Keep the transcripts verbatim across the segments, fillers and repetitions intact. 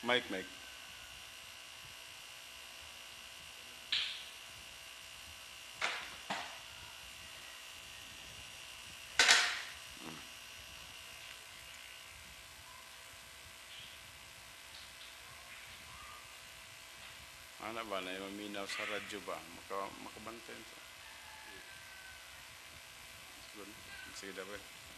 Mike, Mike. Ano ba na yung maminaw sa radyo ba? Maka, makabantay sa. Sige dapat.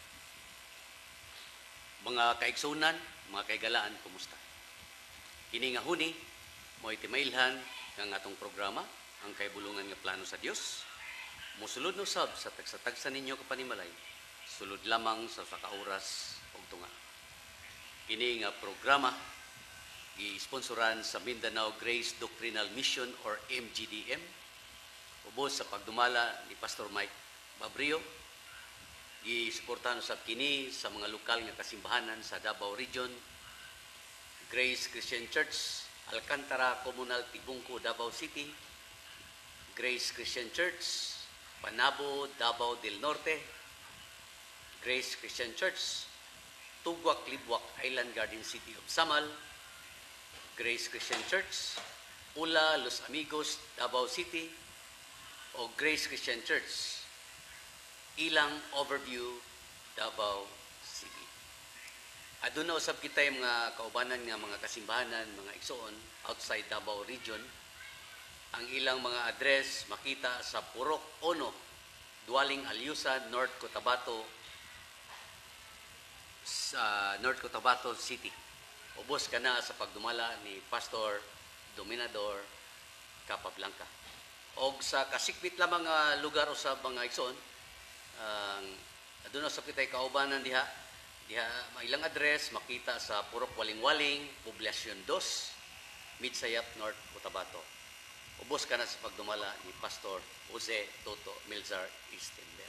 Mga kaigsunan, mga kaigalaan, kumusta? Kini nga huni, mo itimailhan ng atong programa, ang kaibulungan nga plano sa Dios. Musulod no sab sa tagsatagsa ninyo kapanimalay, sulod lamang sa sakaoras og tunga. Kini nga programa gi-sponsoran sa Mindanao Grace Doctrinal Mission or M G D M, ubos sa pagdumala ni Pastor Mike Babrio. Gi-suportahan usab kini sa mga lokal nga kasimbahanan sa Davao Region, Grace Christian Church, Alcantara Comunal Tibungco, Davao City, Grace Christian Church, Panabo, Davao del Norte, Grace Christian Church, Tugwak, Libwak, Island Garden City of Samal, Grace Christian Church, Ula, Los Amigos, Davao City, o Grace Christian Church, Ilang Overview, Davao City. Aduna usab kita yung mga kaubanan nga mga kasimbahanan, mga igsoon outside Davao Region. Ang ilang mga address makita sa Purok Ono, Dualing Alyusan, North Cotabato, sa North Cotabato City. Ubos ka na sa pagdumala ni Pastor Dominador Capablanca. O sa kasikbit lamang uh, lugar o sa mga igsoon, ang uh, doon sa kita'y kaubanan diha, diha mailang address makita sa Purok Waling-Waling, Poblacion two, Midsayap, North Cotabato. Ubos ka na sa pagdumala ni Pastor Jose Toto Milzar Istenberg.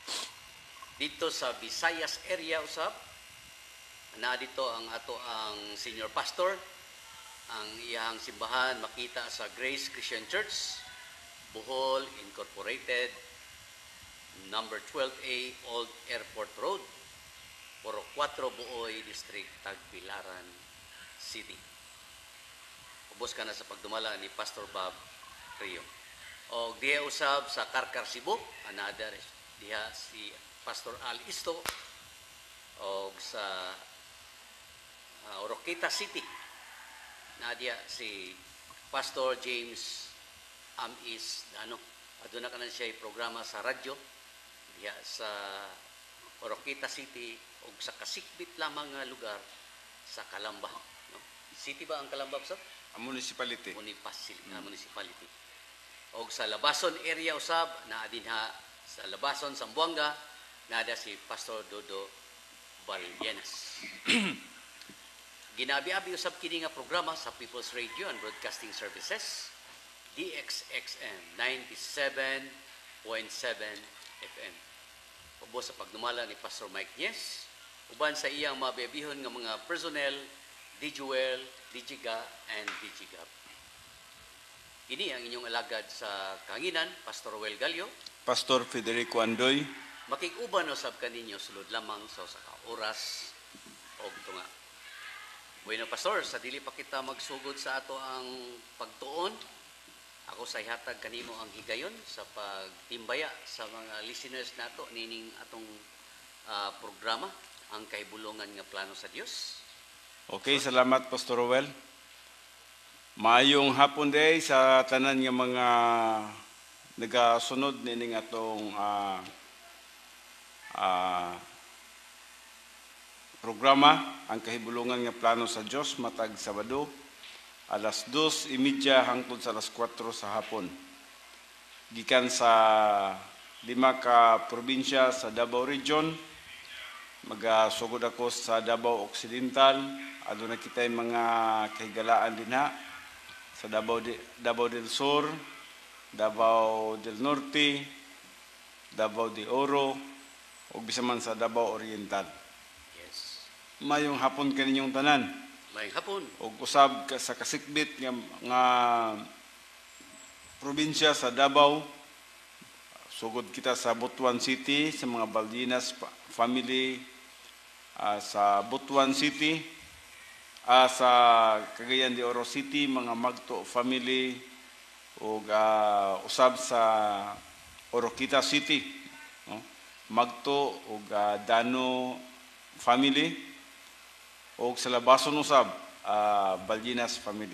Dito sa Visayas area usab, na dito ang ato ang senior pastor, ang iyang simbahan makita sa Grace Christian Church, Bohol Incorporated, number twelve A Old Airport Road, Purok four Buoy District, Tagbilaran City. Ubos ka na sa pagdumala ni Pastor Bob Rio. O diha usab sa Karkar, Cebu, another diha si Pastor Al Isto, o sa uh, Oroquita City, nadia si Pastor James Amis, ano, aduna ka na siya programa sa radyo diya sa Oroquita City o sa kasikbit lamang nga lugar sa Calamba. No? City ba ang Calamba, sir? Ang municipality. Municipality. Hmm. municipality. O sa Labason area usab, naa din ha sa Labason, Zamboanga, nada si Pastor Dodo Balyenas. Ginabi-abi usab kini nga programa sa People's Radio and Broadcasting Services, D X X M ninety-seven point seven F M. Ubos sa pagdumala ni Pastor Mike Nyes, uban sa iyang mabebihon nga mga personnel, D J Well, D J Ga, and D J Gab. Ini ang inyong alagad sa kahanginan, Pastor Well Gallo, Pastor Federico Andoy. Makig-uban usab kaninyo sulod lamang sa sa oras og tunga. Bueno, Pastor, sa dili pa kita magsugod sa ato ang pagtuon, ako sa ihatag kanimo ang higayon sa pagtimbaya sa mga listeners nato nining atong uh, programa, ang kahibulongan nga plano sa Dios. Okay, salamat Pastor Rowell. Maayong hapon day sa tanan nga mga nagasunod nining atong uh, uh, programa, ang kahibulongan nga plano sa Dios matag Sabado, alas dos imidya hangtod sa alas kwatro sa hapon. Gikan sa lima ka probinsya sa Davao Region, magasugod ako sa Davao Occidental, aduna kitay mga kahigalaan din ha, sa Davao, de, Davao del Sur, Davao del Norte, Davao de Oro, o bisa man sa Davao Oriental. Yes. Mayong hapon kaninyong tanan. May hapon. O usab ka sa kasikbit nga, nga probinsya sa Davao, sugod kita sa Butuan City, sa mga Baldinas family, uh, sa Butuan City, ah, sa Cagayan de Oro City, mga Magto family o ah, usab sa Oroquita City, no? Magto o ah, Dano family o sa Labason usab ah, Ballinas family.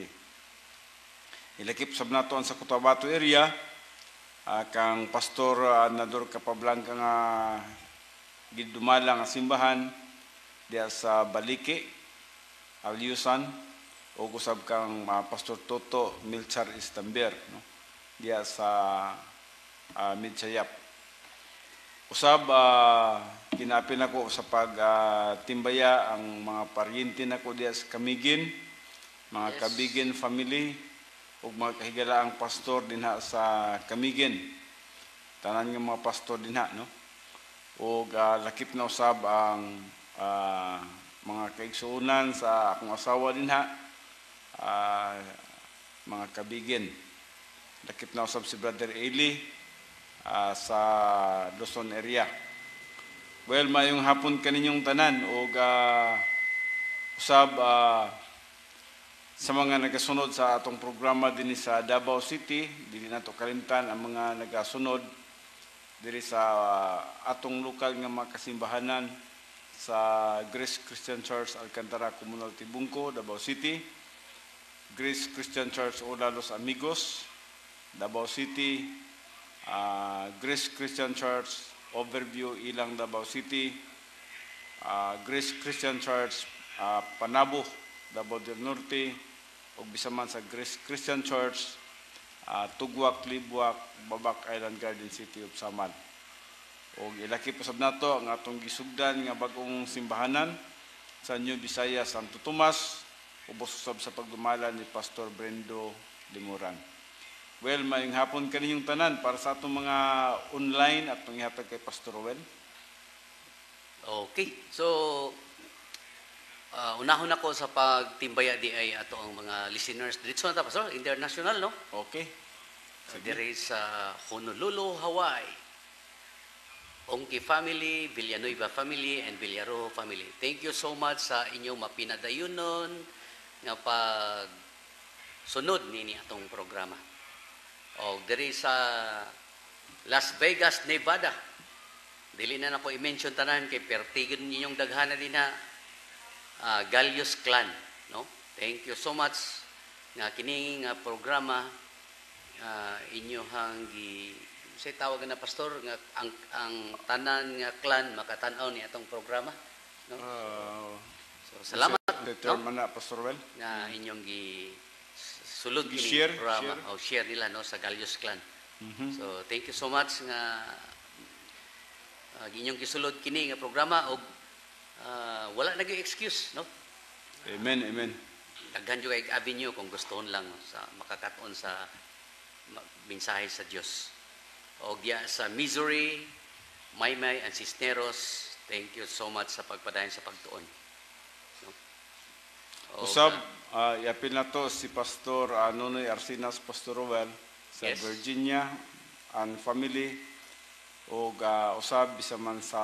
Ilakip sab nato ang sa Cotabato area ah, kang Pastor ah, Nador Capablanca nga gidumala nga simbahan diya sa Balike, Alyusan, o kusab kang uh, Pastor Toto Milchar Istamber, no? Diya sa uh, Midsayap. Usab, uh, kinapin ako sa pagtimbaya uh, ang mga paryente nako diya sa Camiguin, mga yes. Kabigin family, o mga kahigalaang pastor dinha sa Camiguin. Tanan nga mga pastor dinha, no? O uh, lakip na usab ang uh, mga kaigsuunan sa akong asawa dinha, uh, mga kabigin. Lakip na usab si Brother Eli uh, sa Luzon area. Well, mayong hapon kaninyong tanan o uh, usab uh, sa mga nagasunod sa atong programa din sa Davao City, dili nato kalimtan ang mga nagasunod diri sa uh, atong lokal nga mga kasimbahanan sa Grace Christian Church Alcantara Community Bungko, Davao City, Grace Christian Church Ola Los Amigos, Davao City, uh, Grace Christian Church Overview Ilang, Davao City, uh, Grace Christian Church uh, Panabo, Davao del Norte, o bisa man sa Grace Christian Church uh, Tugwak, Libwak, Babak Island Garden City of Samal. O ilaki pasab nato ang atong gisugdan nga bagong simbahanan sa New Bisaya Santo Tomas, ubos usab sa pagdumala ni Pastor Brendo Limuran. Well, mayong hapon kaninyong tanan para sa atong mga online at panghihatag kay Pastor Rowel. Okay. So, uh, unahon ako sa pagtimbaya di ay ato ang mga listeners. Dito na Pastor, international, no? Okay. So, dire sa Honolulu, Hawaii. Ongki family, Villanueva family, and Villaro family. Thank you so much sa inyong mapinadayunon nga pag sunod nini atong programa. O diri sa Las Vegas, Nevada. Dili na nako i-mention tanan kay pertigon ninyong daghana din na uh, Galios Clan, no? Thank you so much nga kini nga programa uh, inyohang gi say tawag na pastor nga ang ang tanan nga clan makatan-aw ni atong programa, no? Uh, so salamat, determine no? na Pastor Well nga inyong gi sulod kini share, programa share. o share nila no sa Galios Clan. Mm-hmm. So thank you so much nga uh, inyong gisulod kini nga programa og uh, wala na gyud excuse, no? Amen, amen. Daghan jud kay avenue kung gustoon lang sa makakaton sa mensahe sa Dios. O diya sa Missouri, Maymay and Cisneros, thank you so much sa pagpadayon sa pagtuon. No? Usab, uh, yapil na to si Pastor uh, Nonoy Arsinas Pastor Rowel sa yes. Virginia and family o uh, usab bisa man sa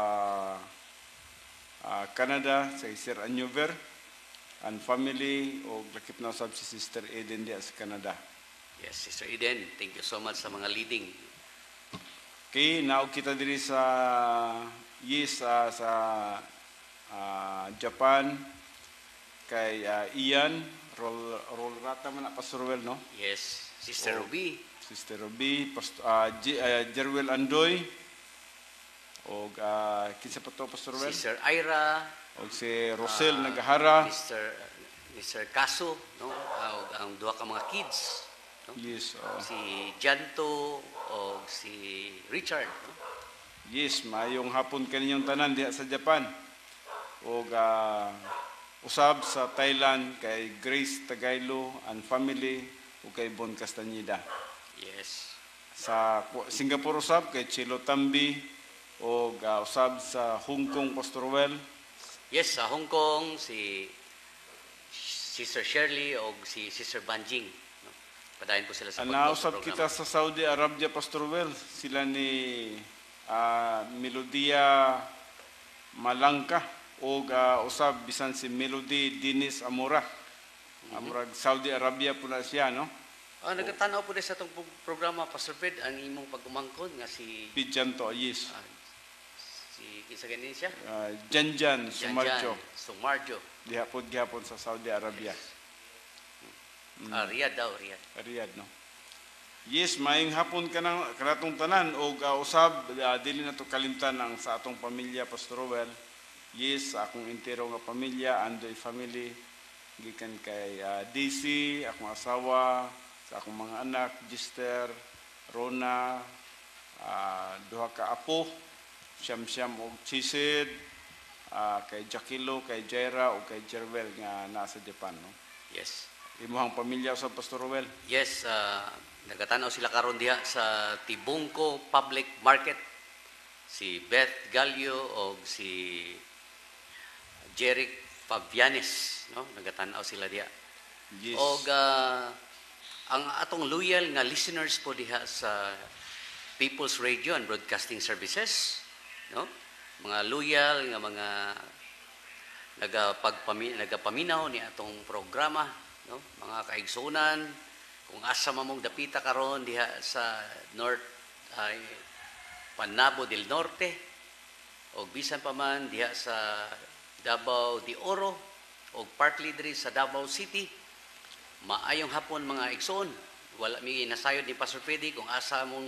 uh, Canada sa Sir Anyover and family o lakip na usab si Sister Eden diya sa Canada. Yes, Sister Eden, thank you so much sa mga leading. Okay, now kita diri sa yes uh, sa uh, Japan kay uh, Ian Rol Rol Rata man Pastor Rowel, no? Yes, Sister o, Ruby, Sister Ruby, Pastor uh, G, uh, Jerwel Andoy o uh, kinsa pa to Pastor Rowel? Sister Ira o si Rosel uh, Nagahara, Mister Mister Caso, no? Uh, ang duha ka mga kids. No? Yes, uh, si Janto o si Richard, no? Yes, mayong hapon kaninyong tanan diha sa Japan. O uh, usab sa Thailand kay Grace Tagaylo and family o kay Bon Castañeda. Yes. Sa Singapore usab kay Chilo Tambi o uh, usab sa Hong Kong Pastor Well. Yes, sa Hong Kong si Sister Shirley o si Sister Banjing. Padayon po sila sa Anausap kita sa Saudi Arabia, Pastor Well. Sila ni uh, Melodia Malangka o uh, usab bisan si Melody Dinis Amora. Amurag Saudi Arabia po na siya, no? Ah, nagatanaw po din sa itong programa, Pastor Fred, ang imong pag-umangkon nga si, Pidjan to, yes. ah, si, kisa ganin siya? Uh, Janjan, Jan Sumarjo. Jan, Sumarjo. Dihapon gihapon sa Saudi Arabia. Ah, Riyadh daw, Riyadh. Riyadh, no? Yes, maayong hapon ka ng kanatong tanan o uh, usab uh, dili na to kalimtan ang sa atong pamilya, Pastor Rowell. Yes, sa akong entero nga pamilya, Andoy family, gikan kay uh, D C, akong asawa, sa akong mga anak, Gister, Rona, uh, duha ka apo, Siyam-Siyam og Chisid, uh, kay Jakilo, kay Jaira o kay Jerwell nga nasa Japan, no? Yes. Imuhang pamilya sa Pastor Rowell. Yes, ah, nagatanaw sila karon diha sa Tibungco Public Market. Si Beth Gallo o si Jeric Fabianes, no? Nagatanaw sila diha. Yes. O ang atong loyal nga listeners po diha sa People's Radio and Broadcasting Services, no? Mga loyal nga mga nagapagpami nagapaminaw ni atong programa, no? Mga kaigsunan, kung asa mamong dapita karon diha sa North ay Panabo del Norte o bisan pa man diha sa Davao de Oro o partly diri sa Davao City, maayong hapon mga igsoon. Wala mi nasayod ni Pastor Freddy kung asa mong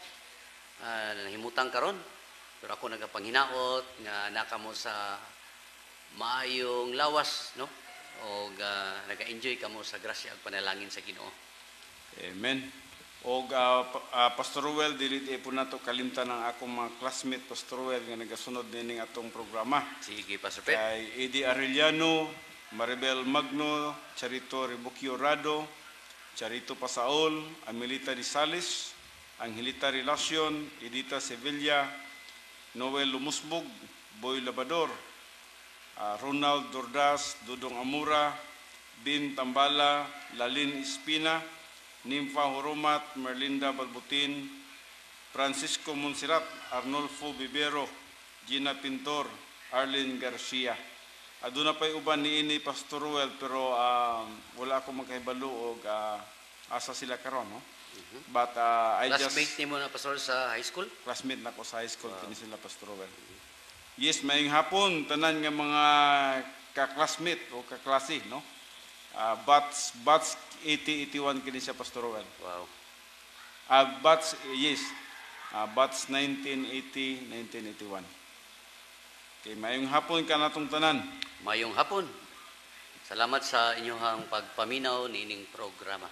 uh, nahimutang karon, pero ako nagapanghinaot nga nakamo sa maayong lawas, no? O uh, naga-enjoy kamo sa grasya ug panalangin sa Ginoo. Amen. O uh, uh, Pastor Rowell, dili di po nato kalimtan ang akong mga classmate, Pastor Rowell, nga nagasunod nining atong programa. Sige, Pastor Fred. Kay Eddie Arellano, Maribel Magno, Charito Rebuquio Rado, Charito Pasaol, Amelita Rizales, Angelita Relacion, Edita Sevilla, Noel Lumusbog, Boy Labador, uh, Ronald Dordas, Dudong Amura, Bin Tambala, Lalin Espina, Nimfa Hurumat, Merlinda Balbutin, Francisco Monserrat, Arnolfo Bibero, Gina Pintor, Arlene Garcia. Aduna pa'y uban ni ini Pastor Rowell, pero uh, wala akong magkahibalo o uh, asa sila karon, no? Mm-hmm. But uh, I Classmate just... ni mo na, Pastor, sa high school? Classmate na ko sa high school, wow. Kini sila Pastor Rowell. Mm-hmm. Yes, maying hapon, tanan nga mga ka-classmate o ka-klase, no? Uh, Bats, Bats eighty eighty-one kini siya, Pastor Rowell. Wow. Uh, Bats, yes. Uh, Bats nineteen eighty nineteen eighty-one. Okay, mayong hapon ka natong tanan. Mayong hapon. Salamat sa inyong pagpaminaw nining programa.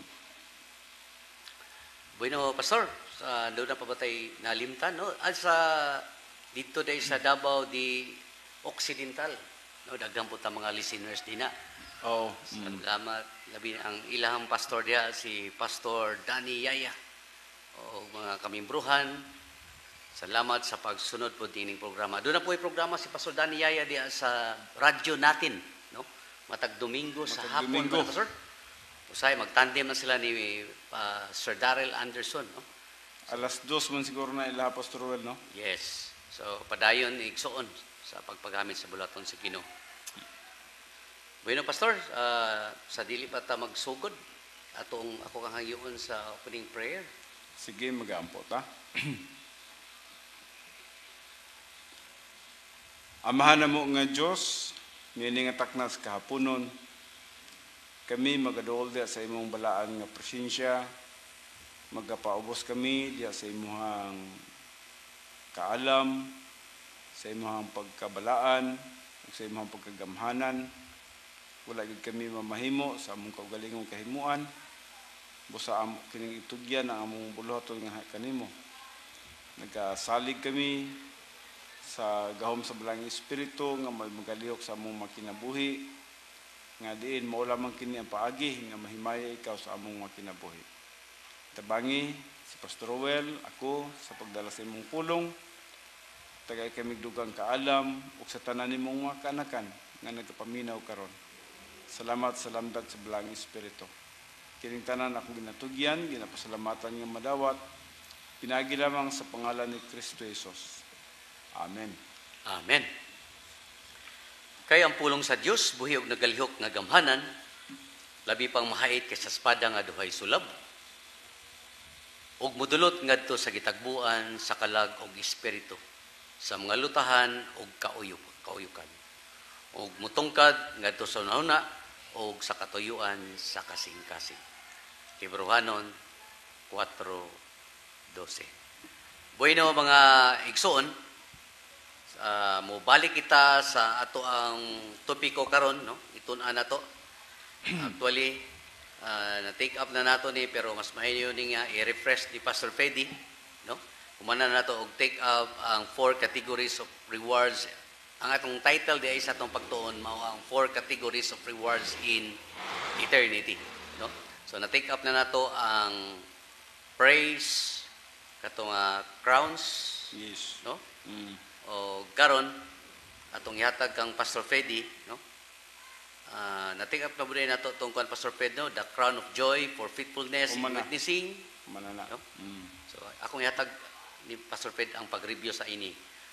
Bueno, Pastor, sa doon na pabatay nalimtan, no? At sa dito day sa Davao di Occidental, no? Daghang po ta mga listeners din na. Oh, mm. Salamat. Labi ang ilahang pastor dia si Pastor Danny Yaya. O mga kamimbruhan. Salamat sa pagsunod po dining programa. Doon na po yung programa si Pastor Danny Yaya dia sa radyo natin, no? Matag Domingo sa Matag hapon, Domingo. ba, Pastor? Usay magtandem na sila ni uh, Sir Darrell Anderson, no? Alas dos man siguro na ilaha, Pastor Rowell, no? Yes. So padayon igsoon sa pagpagamit sa bulaton sa Ginoo. Bueno, Pastor, uh, sa dili pa ta magsugod atong ako kang hayuon sa opening prayer. Sige, mag-aampo ta. Amahan na mo nga Diyos, nini nga taknas kahaponon, kami magaduol diya sa imong balaan nga presensya, magapaubos kami diya sa imong kaalam, sa imong pagkabalaan, sa imong pagkagamhanan. Wala gid kami mamahimo sa among kaugalingong kahimuan, busa amo kining itugyan ang among buluhaton nga kanimo. Nagasalig kami sa gahom sa balang espiritu nga magalihok sa among makinabuhi, nga diin mao lamang kini ang paagi nga mahimaya ikaw sa among makinabuhi. Tabangi si Pastor Rowell, ako sa pagdala sa imong pulong, tagay kami dugang kaalam ug sa tanan nimong mga kanakan nga nagapaminaw karon. Salamat sa lamdag sa balang espiritu. Kining tanan akong ginatugyan, ginapasalamatan nga madawat, pinagi lamang sa pangalan ni Kristo Jesus. Amen. Amen. Kay ang pulong sa Dios buhi og nagalihok nga gamhanan, labi pang mahait kaysa espada nga duhay sulab. Ug mudulot ngadto sa gitagbuan sa kalag og espiritu, sa mga lutahan ug kauyup, kauyukan. Ug mutungkad ngadto sa nauna ug sa katuyuan sa kasing-kasing. Hebrewanon four twelve. Bueno mga igsoon, uh, mo balik kita sa ato ang topiko karon, no? Itun-an nato. Actually, uh, na-take up na nato ni, pero mas maayo ni nga i-refresh ni Pastor Fedi, no? Kumana na nato og take up ang four categories of rewards. Ang atong title di ay sa atong pagtuon mao ang four categories of rewards in eternity, no? So na-take up na nato ang praise, katong uh, crowns, Yes. no? Mm. O karon atong ihatag kang Pastor Fedi, no? Uh, na-take up na buday nato tungkol Pastor Fedi, no? The crown of joy for faithfulness in Umana. witnessing. Manana. No? Mm. So akong ihatag ni Pastor Fed ang pag-review sa ini.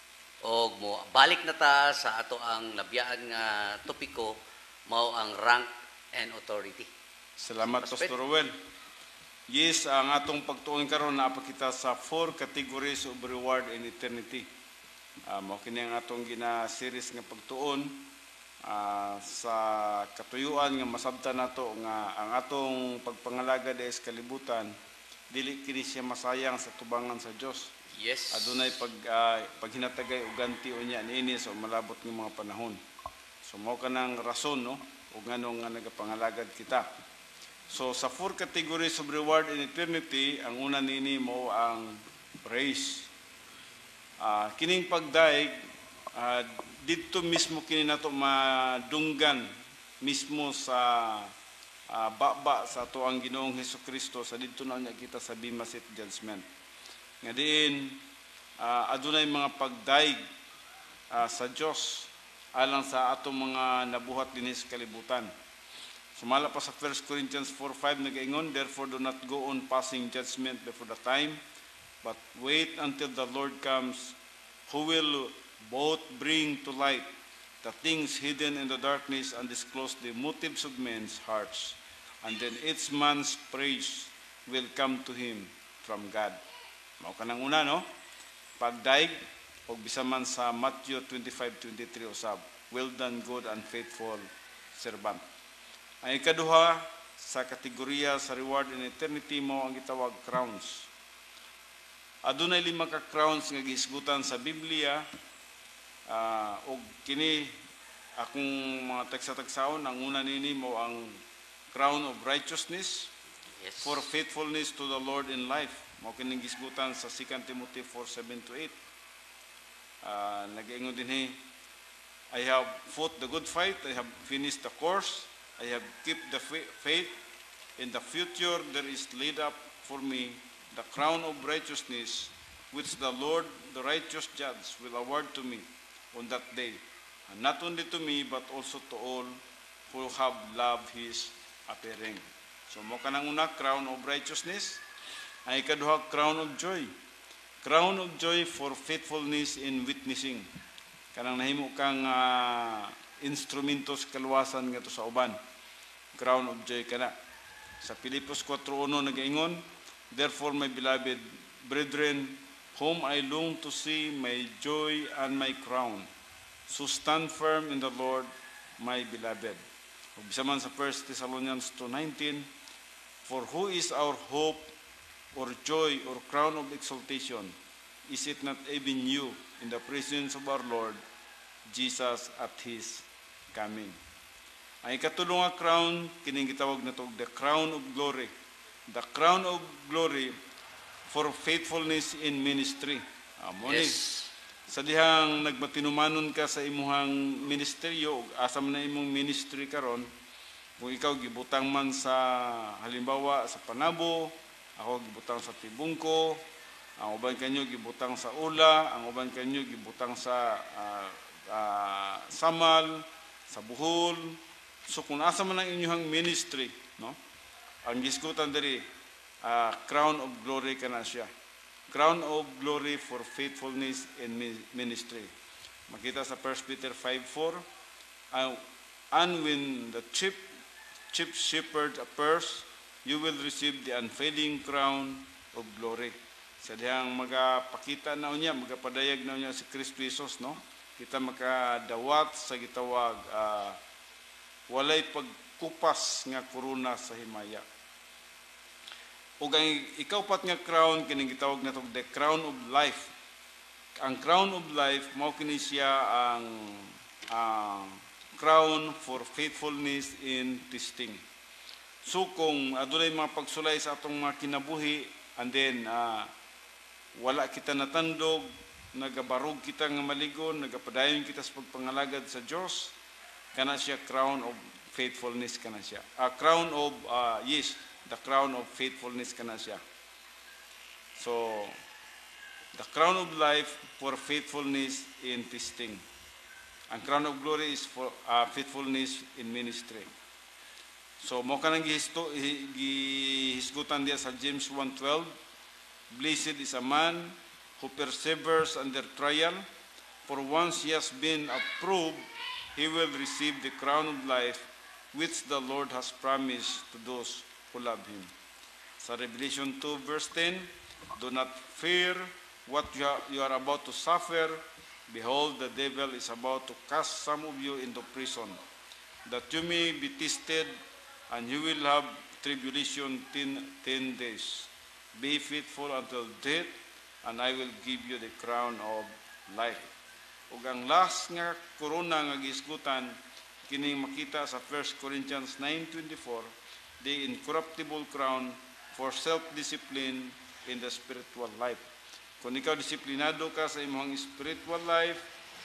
Og mo balik na ta sa ato ang labiyaan nga topiko, mao ang rank and authority. Salamat, Pastor Pastor Rowel. Yes, ang atong pagtuon karon na kita sa four categories of reward in eternity. Uh, mao kini ang atong gina-series nga pagtuon uh, sa katuyuan nga masabtan nato nga ang atong pagpangalaga sa kalibutan dili kini siya masayang sa tubangan sa Dios. Yes. Adunay pag uh, paghinatagay og ganti unya niini sa malabot nga mga panahon. So mao kanang rason, no, ug nganong nga nagapangalagad kita. So sa four categories of reward in eternity, ang una nini mo ang praise. Uh, kining pagdaig, uh, dito mismo kini nato madunggan mismo sa uh, baba sa ato ang Ginoong Hesukristo, sa dito na niya kita sa Bema Seat Judgment. Nga diin, uh, adunay mga pagdaig uh, sa Dios alang sa atong mga nabuhat dinhi sa kalibutan. Sumala pa sa First Corinthians four five nagaingon, therefore do not go on passing judgment before the time, but wait until the Lord comes, who will both bring to light the things hidden in the darkness and disclose the motives of men's hearts. And then each man's praise will come to him from God. Mao kanang una, no? Pagdaig og bisan man sa Matthew twenty-five twenty-three usab, well done, good and faithful servant. Ang ikaduha sa kategorya sa reward in eternity mo ang gitawag crowns. Adunay lima ka crowns nga giisgutan sa Biblia, uh, og kini akong mga tagsa-tagsaon, ang una nini mo ang crown of righteousness, Yes. for faithfulness to the Lord in life. Mao kining gisgutan sa Second Timothy four seven to eight. Uh, nag-ingon din he, I have fought the good fight, I have finished the course, I have kept the faith. In the future there is laid up for me the crown of righteousness, which the Lord, the righteous judge, will award to me on that day, and not only to me but also to all who have loved his appearing. So mo kanang una, crown of righteousness. Ang ikaduha, crown of joy. Crown of joy for faithfulness in witnessing. Kanang nahimo kang uh, instrumentos kaluwasan nga to sa uban. Crown of joy kana. Sa Filipos four one nagaingon, therefore my beloved brethren, whom I long to see, my joy and my crown, so stand firm in the Lord, my beloved. O bisa man sa First Thessalonians two nineteen, for who is our hope or joy or crown of exaltation? Is it not even you in the presence of our Lord Jesus at his coming? Ang ikatulong nga crown, kining gitawag na to, the crown of glory. The crown of glory for faithfulness in ministry. Amo ni, Yes. sa dihang nagmatinumanon ka sa imuhang ministeryo, asam na imong ministry karon, kung ikaw gibutang man sa, halimbawa sa Panabo, ako gibutang sa Tibungko, ang uban kanyo gibutang sa Ula, ang uban kanyo gibutang sa uh, uh, Samal, sa Bohol. So kung asa man ang inyong ministry, no? Ang gisgutan diri, uh, crown of glory kana siya. Crown of glory for faithfulness in ministry. Makita sa First Peter five four, uh, and when the chief chief shepherd affairs, you will receive the unfading crown of glory. Sa dihang magapakita na unya, magapadayag na unya si Kristo Jesus, no? Kita makadawat sa gitawag uh, walay pagkupas nga korona sa himaya. Ug ang ikaupat nga crown kining gitawag nato the crown of life. Ang crown of life mao kini siya ang uh, crown for faithfulness in testing. So kung adunay mga pagsulay sa atong mga kinabuhi and then uh, wala kita natandog, nagabarog kita nga maligon, nagapadayon kita sa pagpangalagad sa Dios, kana siya crown of faithfulness kana siya. A uh, crown of uh, yes, the crown of faithfulness kana siya. So the crown of life for faithfulness in testing. Ang crown of glory is for uh, faithfulness in ministry. So mo kanang gihisto gihisgutan dia sa James one twelve. Blessed is a man who perseveres under trial, for once he has been approved, he will receive the crown of life which the Lord has promised to those who love him. Sa Revelation two verse ten, do not fear what you are, you are about to suffer. Behold, the devil is about to cast some of you into prison, that you may be tested, and you will have tribulation ten, ten days. Be faithful until death, and I will give you the crown of life. Ug ang last nga korona nga gisgutan kining makita sa First Corinthians nine twenty-four, the incorruptible crown for self-discipline in the spiritual life. Kung ikaw disiplinado ka sa imong spiritual life,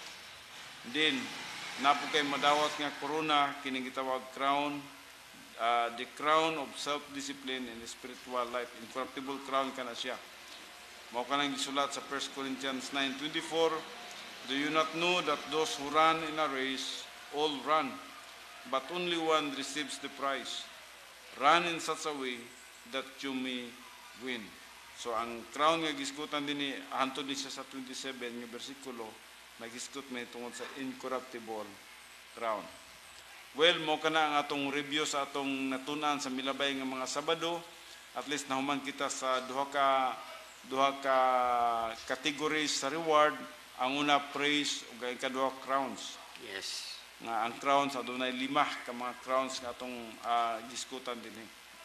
then napo kay madawat nga korona kining gitawag crown, uh, the crown of self-discipline in the spiritual life. Incorruptible crown kana siya. Mao kanang gisulat sa First Corinthians nine twenty-four, do you not know that those who run in a race all run, but only one receives the prize? Run in such a way that you may win. So ang crown nga gisgutan dinhi hantod ni siya sa twenty-seven nga bersikulo, nagisgot may tungod sa incorruptible crown. Well, mo kana ang atong review sa atong natun-an sa milabay nga mga Sabado. At least nahuman kita sa duha ka duha ka categories sa reward. Ang una praise ug ang ikaduha crowns. Yes. Nga ang crowns adunay lima ka mga crowns nga atong uh, giskutan dinhi.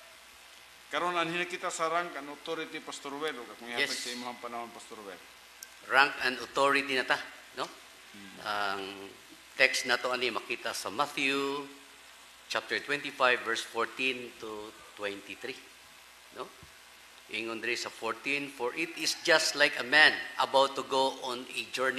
Karon anhin kita sa rank and authority, Pastor Well, ug akong ihatag Yes. sa imong panahon, Pastor Well. Rank and authority na ta, no? Hmm. Ang text na to ani makita sa Matthew chapter twenty-five verse fourteen to twenty-three, no? Ingon diri sa fourteen, for it is just like a man about to go on a journey,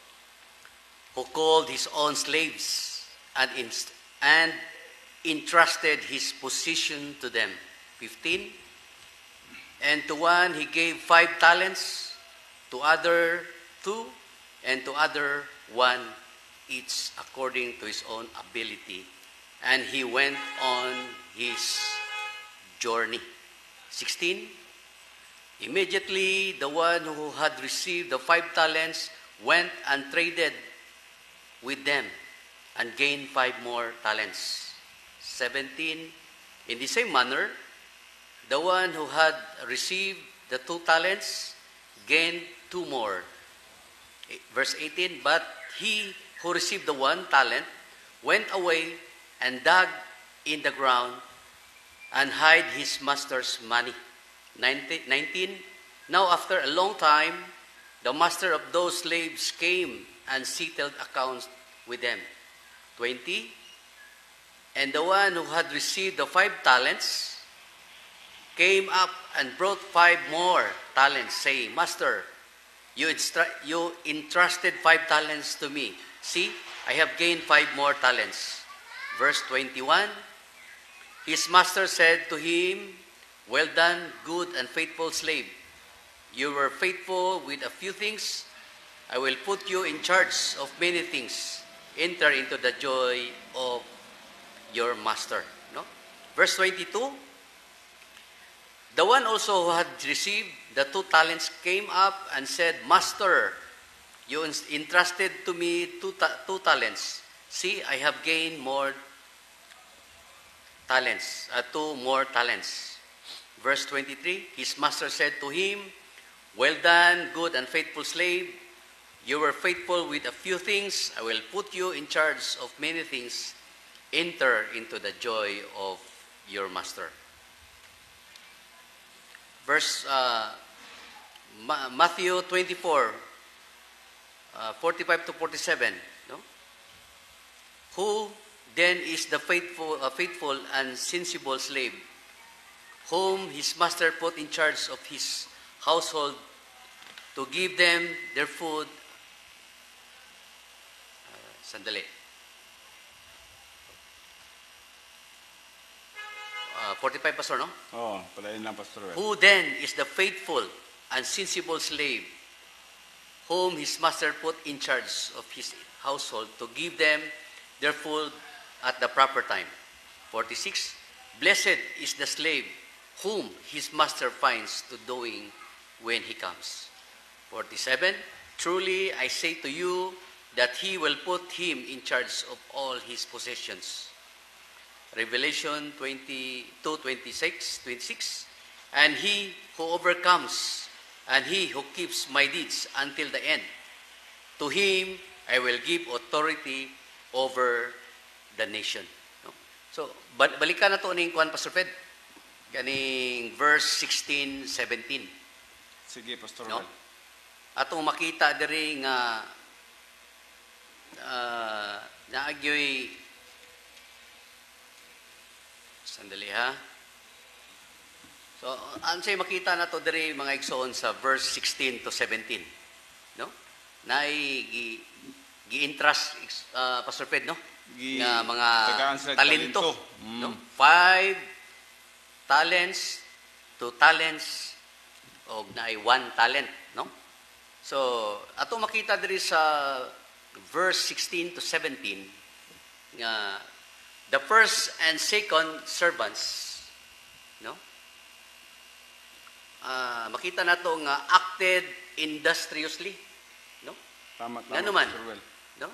who called his own slaves and inst- and entrusted his position to them. fifteen, and to one he gave five talents, to other two, and to other one, each according to his own ability. And he went on his journey. sixteen, immediately the one who had received the five talents went and traded with them and gained five more talents. seventeen, in the same manner, the one who had received the two talents gained two more. Verse eighteen, but he who received the one talent went away and dug in the ground and hid his master's money. nineteen, now after a long time, the master of those slaves came and settled accounts with them. twenty, and the one who had received the five talents came up and brought five more talents, saying, Master, you, instru- you entrusted five talents to me. See, I have gained five more talents. Verse twenty-one, his master said to him, well done, good and faithful slave. You were faithful with a few things. I will put you in charge of many things. Enter into the joy of your master. No? Verse twenty-two, the one also who had received the two talents came up and said, Master, you entrusted to me two, ta- two talents. See, I have gained more talents, uh, two more talents. Verse twenty-three, his master said to him, "Well done, good and faithful slave. You were faithful with a few things. I will put you in charge of many things. Enter into the joy of your master." Verse uh, Ma- Matthew twenty-four, uh, forty-five to forty-seven. No? Who then is the faithful, uh, faithful and sensible slave, whom his master put in charge of his household to give them their food? Uh, sandali. Uh, forty-five, Pastor, no? Oh, palain lang, Pastor Well. Who then is the faithful and sensible slave, whom his master put in charge of his household to give them their food at the proper time? forty-six. Blessed is the slave whom his master finds to doing when he comes. forty-seven. Truly I say to you that he will put him in charge of all his possessions. Revelation twenty-two, twenty-six, twenty-six. And he who overcomes, and he who keeps my deeds until the end, to him I will give authority over the nation. No? So, bal- balikan na to ning kuan, Pastor Fed. Kaning verse sixteen, seventeen. Sige, Pastor No? Well. Atong makita diri nga uh, naagyoy sandali ha. So, ansay makita na to diri mga igsoon sa verse sixteen to seventeen. No? Nay gi gi-interest uh, Pastor Fed, no? Gi- Nga mga tagaan sila talento, talento. no? Mm. Five talents, two talents, o naay one talent, no? So, ato makita diri sa verse sixteen to seventeen nga the first and second servants, no? Ah, makita nato nga acted industriously, no? Tama, tama, Nga naman, Pastor Well. no?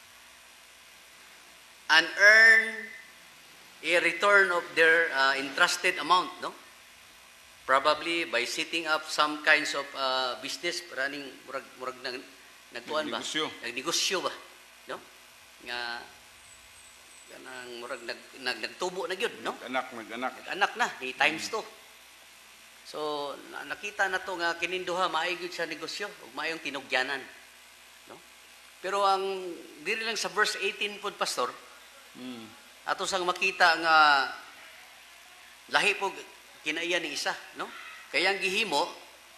And earn a return of their uh, entrusted amount, no? Probably by setting up some kinds of uh, business, running murag murag nag nagtuan ba? Nagnegosyo. Nagnegosyo ba? No? Nga kanang murag nag, nag nagtubo na gyud, no? Anak, nag-anak. Anak na ni times two. So na, nakita na to nga kininduha maay gyud sa negosyo ug maayong tinugyanan, no? Pero ang diri lang sa verse eighteen pod, Pastor, Mm. ato sang makita nga lahi po kinaiya ni isa, no? Kaya ang gihimo,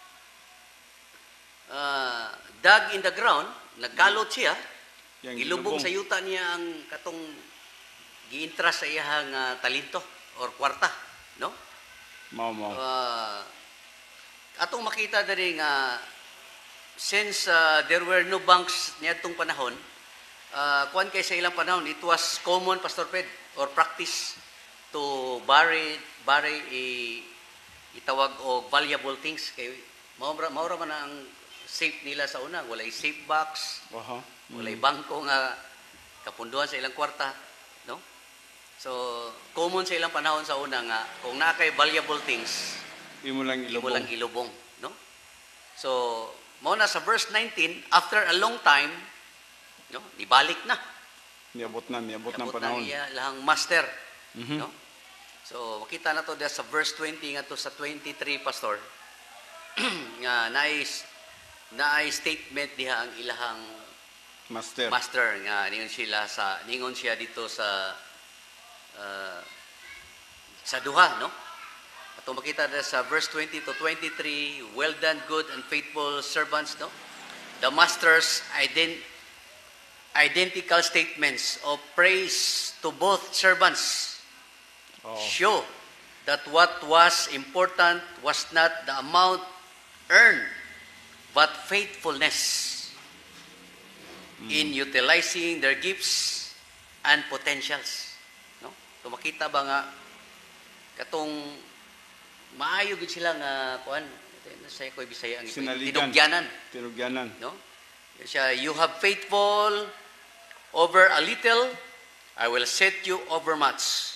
uh, dug in the ground, nagkalot siya, Yang ilubong gilubong. sa yuta niya ang katong giintras sa iyang uh, talento or kwarta, no? Mao, mao. Uh, atong makita diri nga since uh, there were no banks niadtong panahon, uh, kuan kay sa ilang panahon, it was common, Pastor Ped, or practice to bury bury a itawag og valuable things kay maura maura man ang safe nila sa una, walay safe box, Aha. walay bangko nga kapunduhan sa ilang kwarta, no? So common sa ilang panahon sa una nga kung naa kay valuable things, Imo lang imo ilubong. lang ilubong, no? So mao na sa verse nineteen, after a long time, no, nibalik na. Niabot na, niabot ng Abot na panahon. niya lahang master, Mhm. no? So makita na to diya sa verse twenty nga to sa twenty-three, Pastor. nga nice naay statement diha ang ilahang Master. master nga ningon sila sa ningon siya dito sa uh, sa duha, no? Ato makita na sa verse twenty to twenty-three, well done, good and faithful servants, no? The master's ident- identical statements of praise to both servants Oo. show that what was important was not the amount earned, but faithfulness in utilizing their gifts and potentials. No? So makita ba nga katong maayo gid sila nga kuan say ko Bisaya ang Sinaligan. tinugyanan, Tinugyanan. no? Siya, you have faithful over a little, I will set you over much.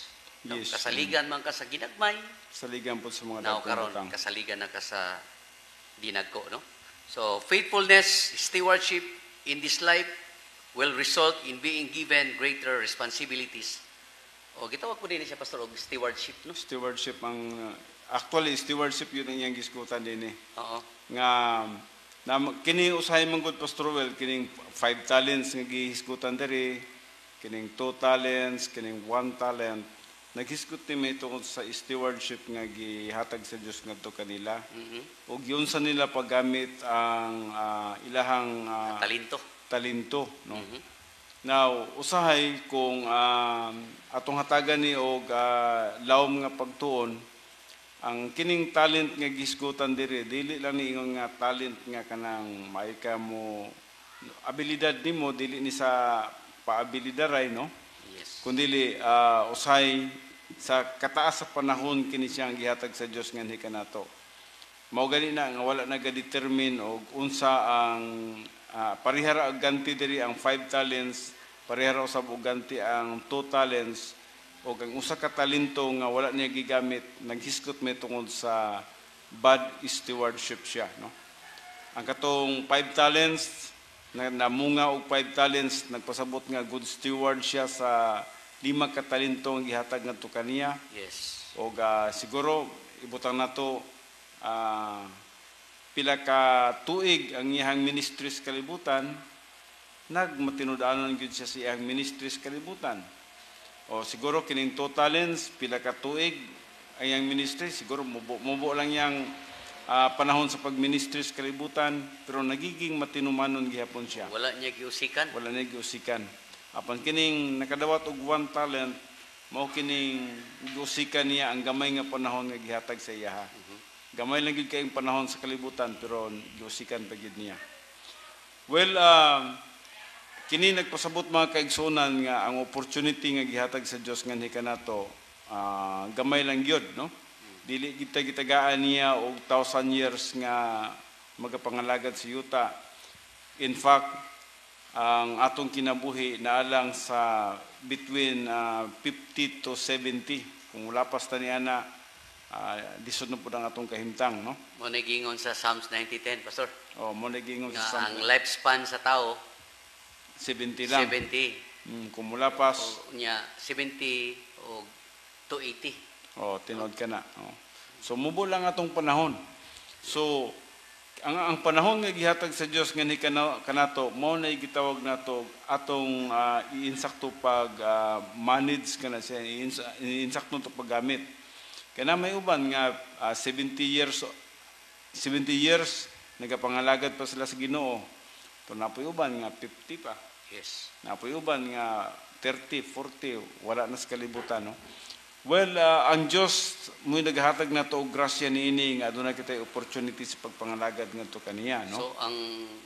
No? Yes. Kasaligan man ka sa ginagmay, Saligan po sa mga now dagkong karon butang. kasaligan na ka sa dinagko, no? So faithfulness, stewardship in this life will result in being given greater responsibilities. O gitawag ko din siya pastor og stewardship, no? Stewardship ang uh, actually stewardship yun ang iyang gisgutan din eh. Oo. Nga na kini usahay man gud Pastor Well kining five talents nga gihisgutan diri, kining two talents, kining one talent. Naghisgot ni may tungod sa stewardship nga gihatag sa Dios ngadto kanila. Mhm. Ug yun sa nila paggamit ang ah, ilahang ah, Talento. talento, no? Mhm. Now, usahay kung um, atong hatagan ni og uh, lawom nga pagtuon, ang kining talent nga gisgutan diri, dili lang ni ingon nga talent nga kanang may ka mo abilidad nimo dili ni sa paabilidaray, no? Yes. Kundili uh, usahay sa kataas sa panahon kini siyang gihatag sa Dios nga kanato. Mao gani na nga wala nagadetermine og unsa ang uh, parihara og ganti diri ang five talents, parihara usab og ganti ang two talents o ang usa ka talento nga wala niya gigamit naghisgot may tungod sa bad stewardship siya, no? Ang katong five talents na namunga og five talents nagpasabot nga good steward siya sa lima ka talento nga gihatag ngadto kaniya. Yes. O uh, siguro ibutang nato uh, pila ka tuig ang iyang ministries kalibutan, nagmatinud-anon gyud siya sa iyang ministries kalibutan. O siguro kining two talents pila ka tuig ang iyang ministry, siguro mubo, mubo lang yang uh, panahon sa pagministries kalibutan, pero nagiging matinumanon gihapon siya. Wala niya giusikan. Wala na giusikan. Apan kining nakadawat og one talent, mao kining giusikan niya ang gamay nga panahon nga gihatag sa iya. Mhm. Gamay lang gyud kayong panahon sa kalibutan pero giusikan pa gyud niya. Well, uh, kini nagpasabot mga kaigsunan nga ang opportunity nga gihatag sa Dios nga kanato, uh, gamay lang gyud, no? Dili kita gitagaan niya og thousand years nga magapangalagad sa yuta. In fact, ang atong kinabuhi naalang sa between uh, fifty to seventy. Kung lapas ta niya na uh, disod na po ang atong kahimtang, no? Mo nagingon sa Psalms ninety ten, pastor. O mo nagingon Nga sa ang lifespan sa tao seventy lang. seventy. Mm, kung mulapas, O nya seventy o to eighty. oh, tinod ka na. Oh. So mubo lang atong panahon. So ang ang panahon nga gihatag sa Dios nga ni kana- kanato mao na gitawag nato atong uh, iinsakto pag uh, manage kana siya iins- iinsakto to paggamit. Kana may uban nga uh, seventy years seventy years nagapangalagad pa sila sa Ginoo. Pero napoy uban nga fifty pa. Yes. Napoy uban nga thirty, forty, wala na sa kalibutan, no? Well, uh, ang Diyos mo'y naghatag na to og grasya niini nga aduna kitay opportunity sa pagpangalagad ngadto kaniya, no? So ang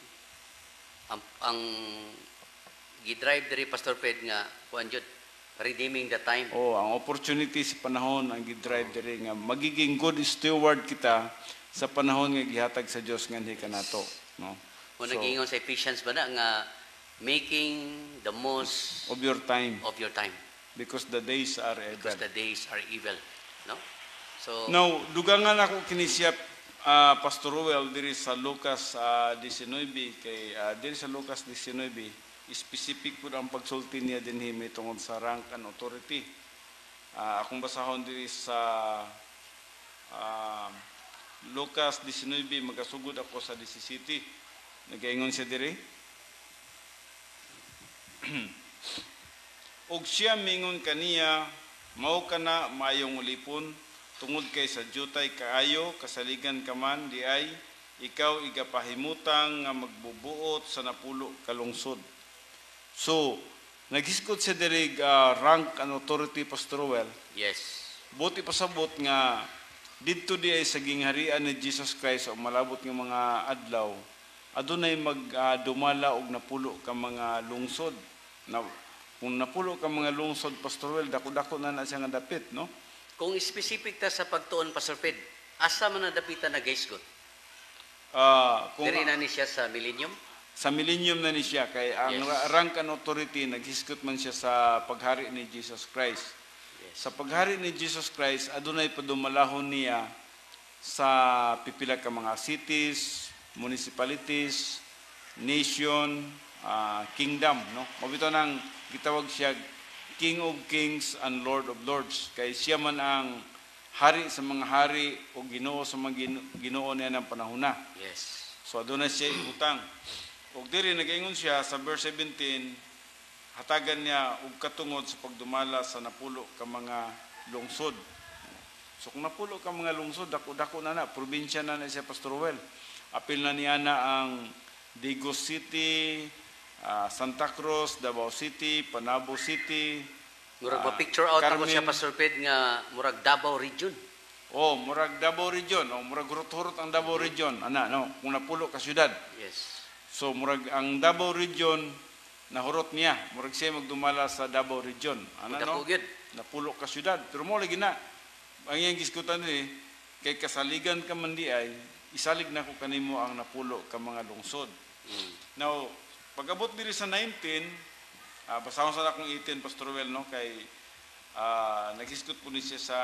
ang, ang gidrive diri Pastor Fred nga kuan jud redeeming the time. Oh, ang opportunity sa panahon ang gidrive diri nga magiging good steward kita sa panahon nga gihatag sa Dios nga kanato, no? Mo nagingon sa Ephesians ba na nga making the most Of your time of your time because the days are evil. because the days are evil, no? So Now, dugangan ako kinisya uh, Pastor Ruel diri sa Lucas uh, nineteen kay uh, diri sa Lucas nineteen specific po ang pagsulti niya dinhi may tungod sa rank and authority. Uh, akong basahon diri sa uh, Lucas nineteen magasugod ako sa seventeen. Nagaingon siya diri. Og siya mingon kaniya, mao kana maayong ulipon, tungod kay sa jutay kaayo, kasaligan ka man, di ay, ikaw igapahimutang nga magbubuot sa napulo kalungsod. So, naghiskot siya diri uh, rank and authority, Pastor Ruel. yes. Buti pasabot nga, dito di ay sa gingharian ni Jesus Christ o malabot ng mga adlaw, adunay magdumala uh, og napulo ka mga lungsod. Na, kung napulo ka mga lungsod, Pastor Well, dako-dako na na siya nga dapit, no? Kung specific ta sa pagtuon Pastor Fred, asa man na dapitan na gaysgot? Uh, kung, Diri na ni siya sa millennium? sa millennium na ni siya, kay ang Yes. rank and authority, naghiskot man siya sa paghari ni Jesus Christ. Yes. Sa paghari ni Jesus Christ, adunay padumalahon niya sa pipila ka mga cities, municipalities, nation, ah, kingdom, no? Mabito nang gitawag siya King of Kings and Lord of Lords. Kay siya man ang hari sa mga hari o Ginoo sa mga gino- Ginoo niya ng panahon na. Yes. So adunay siya ibutang. Og diri nagaingon siya sa verse seventeen, hatagan niya og katungod sa pagdumala sa napulo ka mga lungsod. So kung napulo ka mga lungsod, dako-dako na na, probinsya na na siya, Pastor Well. Apil na niya na ang Digos City, ah, Santa Cruz, Davao City, Panabo City. Murag ah, ma-picture out ako Carmen. siya, Pastor Ped, nga murag Davao Region. Oh, murag Davao Region, oh, murag hurot-hurot ang Davao Region. Ana, no, kung napulo ka syudad. Yes. So murag ang Davao Region nahurot niya, murag siya magdumala sa Davao Region. Ana, no? Dako gyud. Napulo ka syudad. Pero mo lagi na. Ang iyang giskutan ni kay kasaligan ka man di ay isalig na ko kanimo ang napulo ka mga lungsod. Mm. Now, pag-abot diri sa nineteen, ah, basahon sa akong eighteen, Pastor Well, no, kay ah, naghiskot po ni siya sa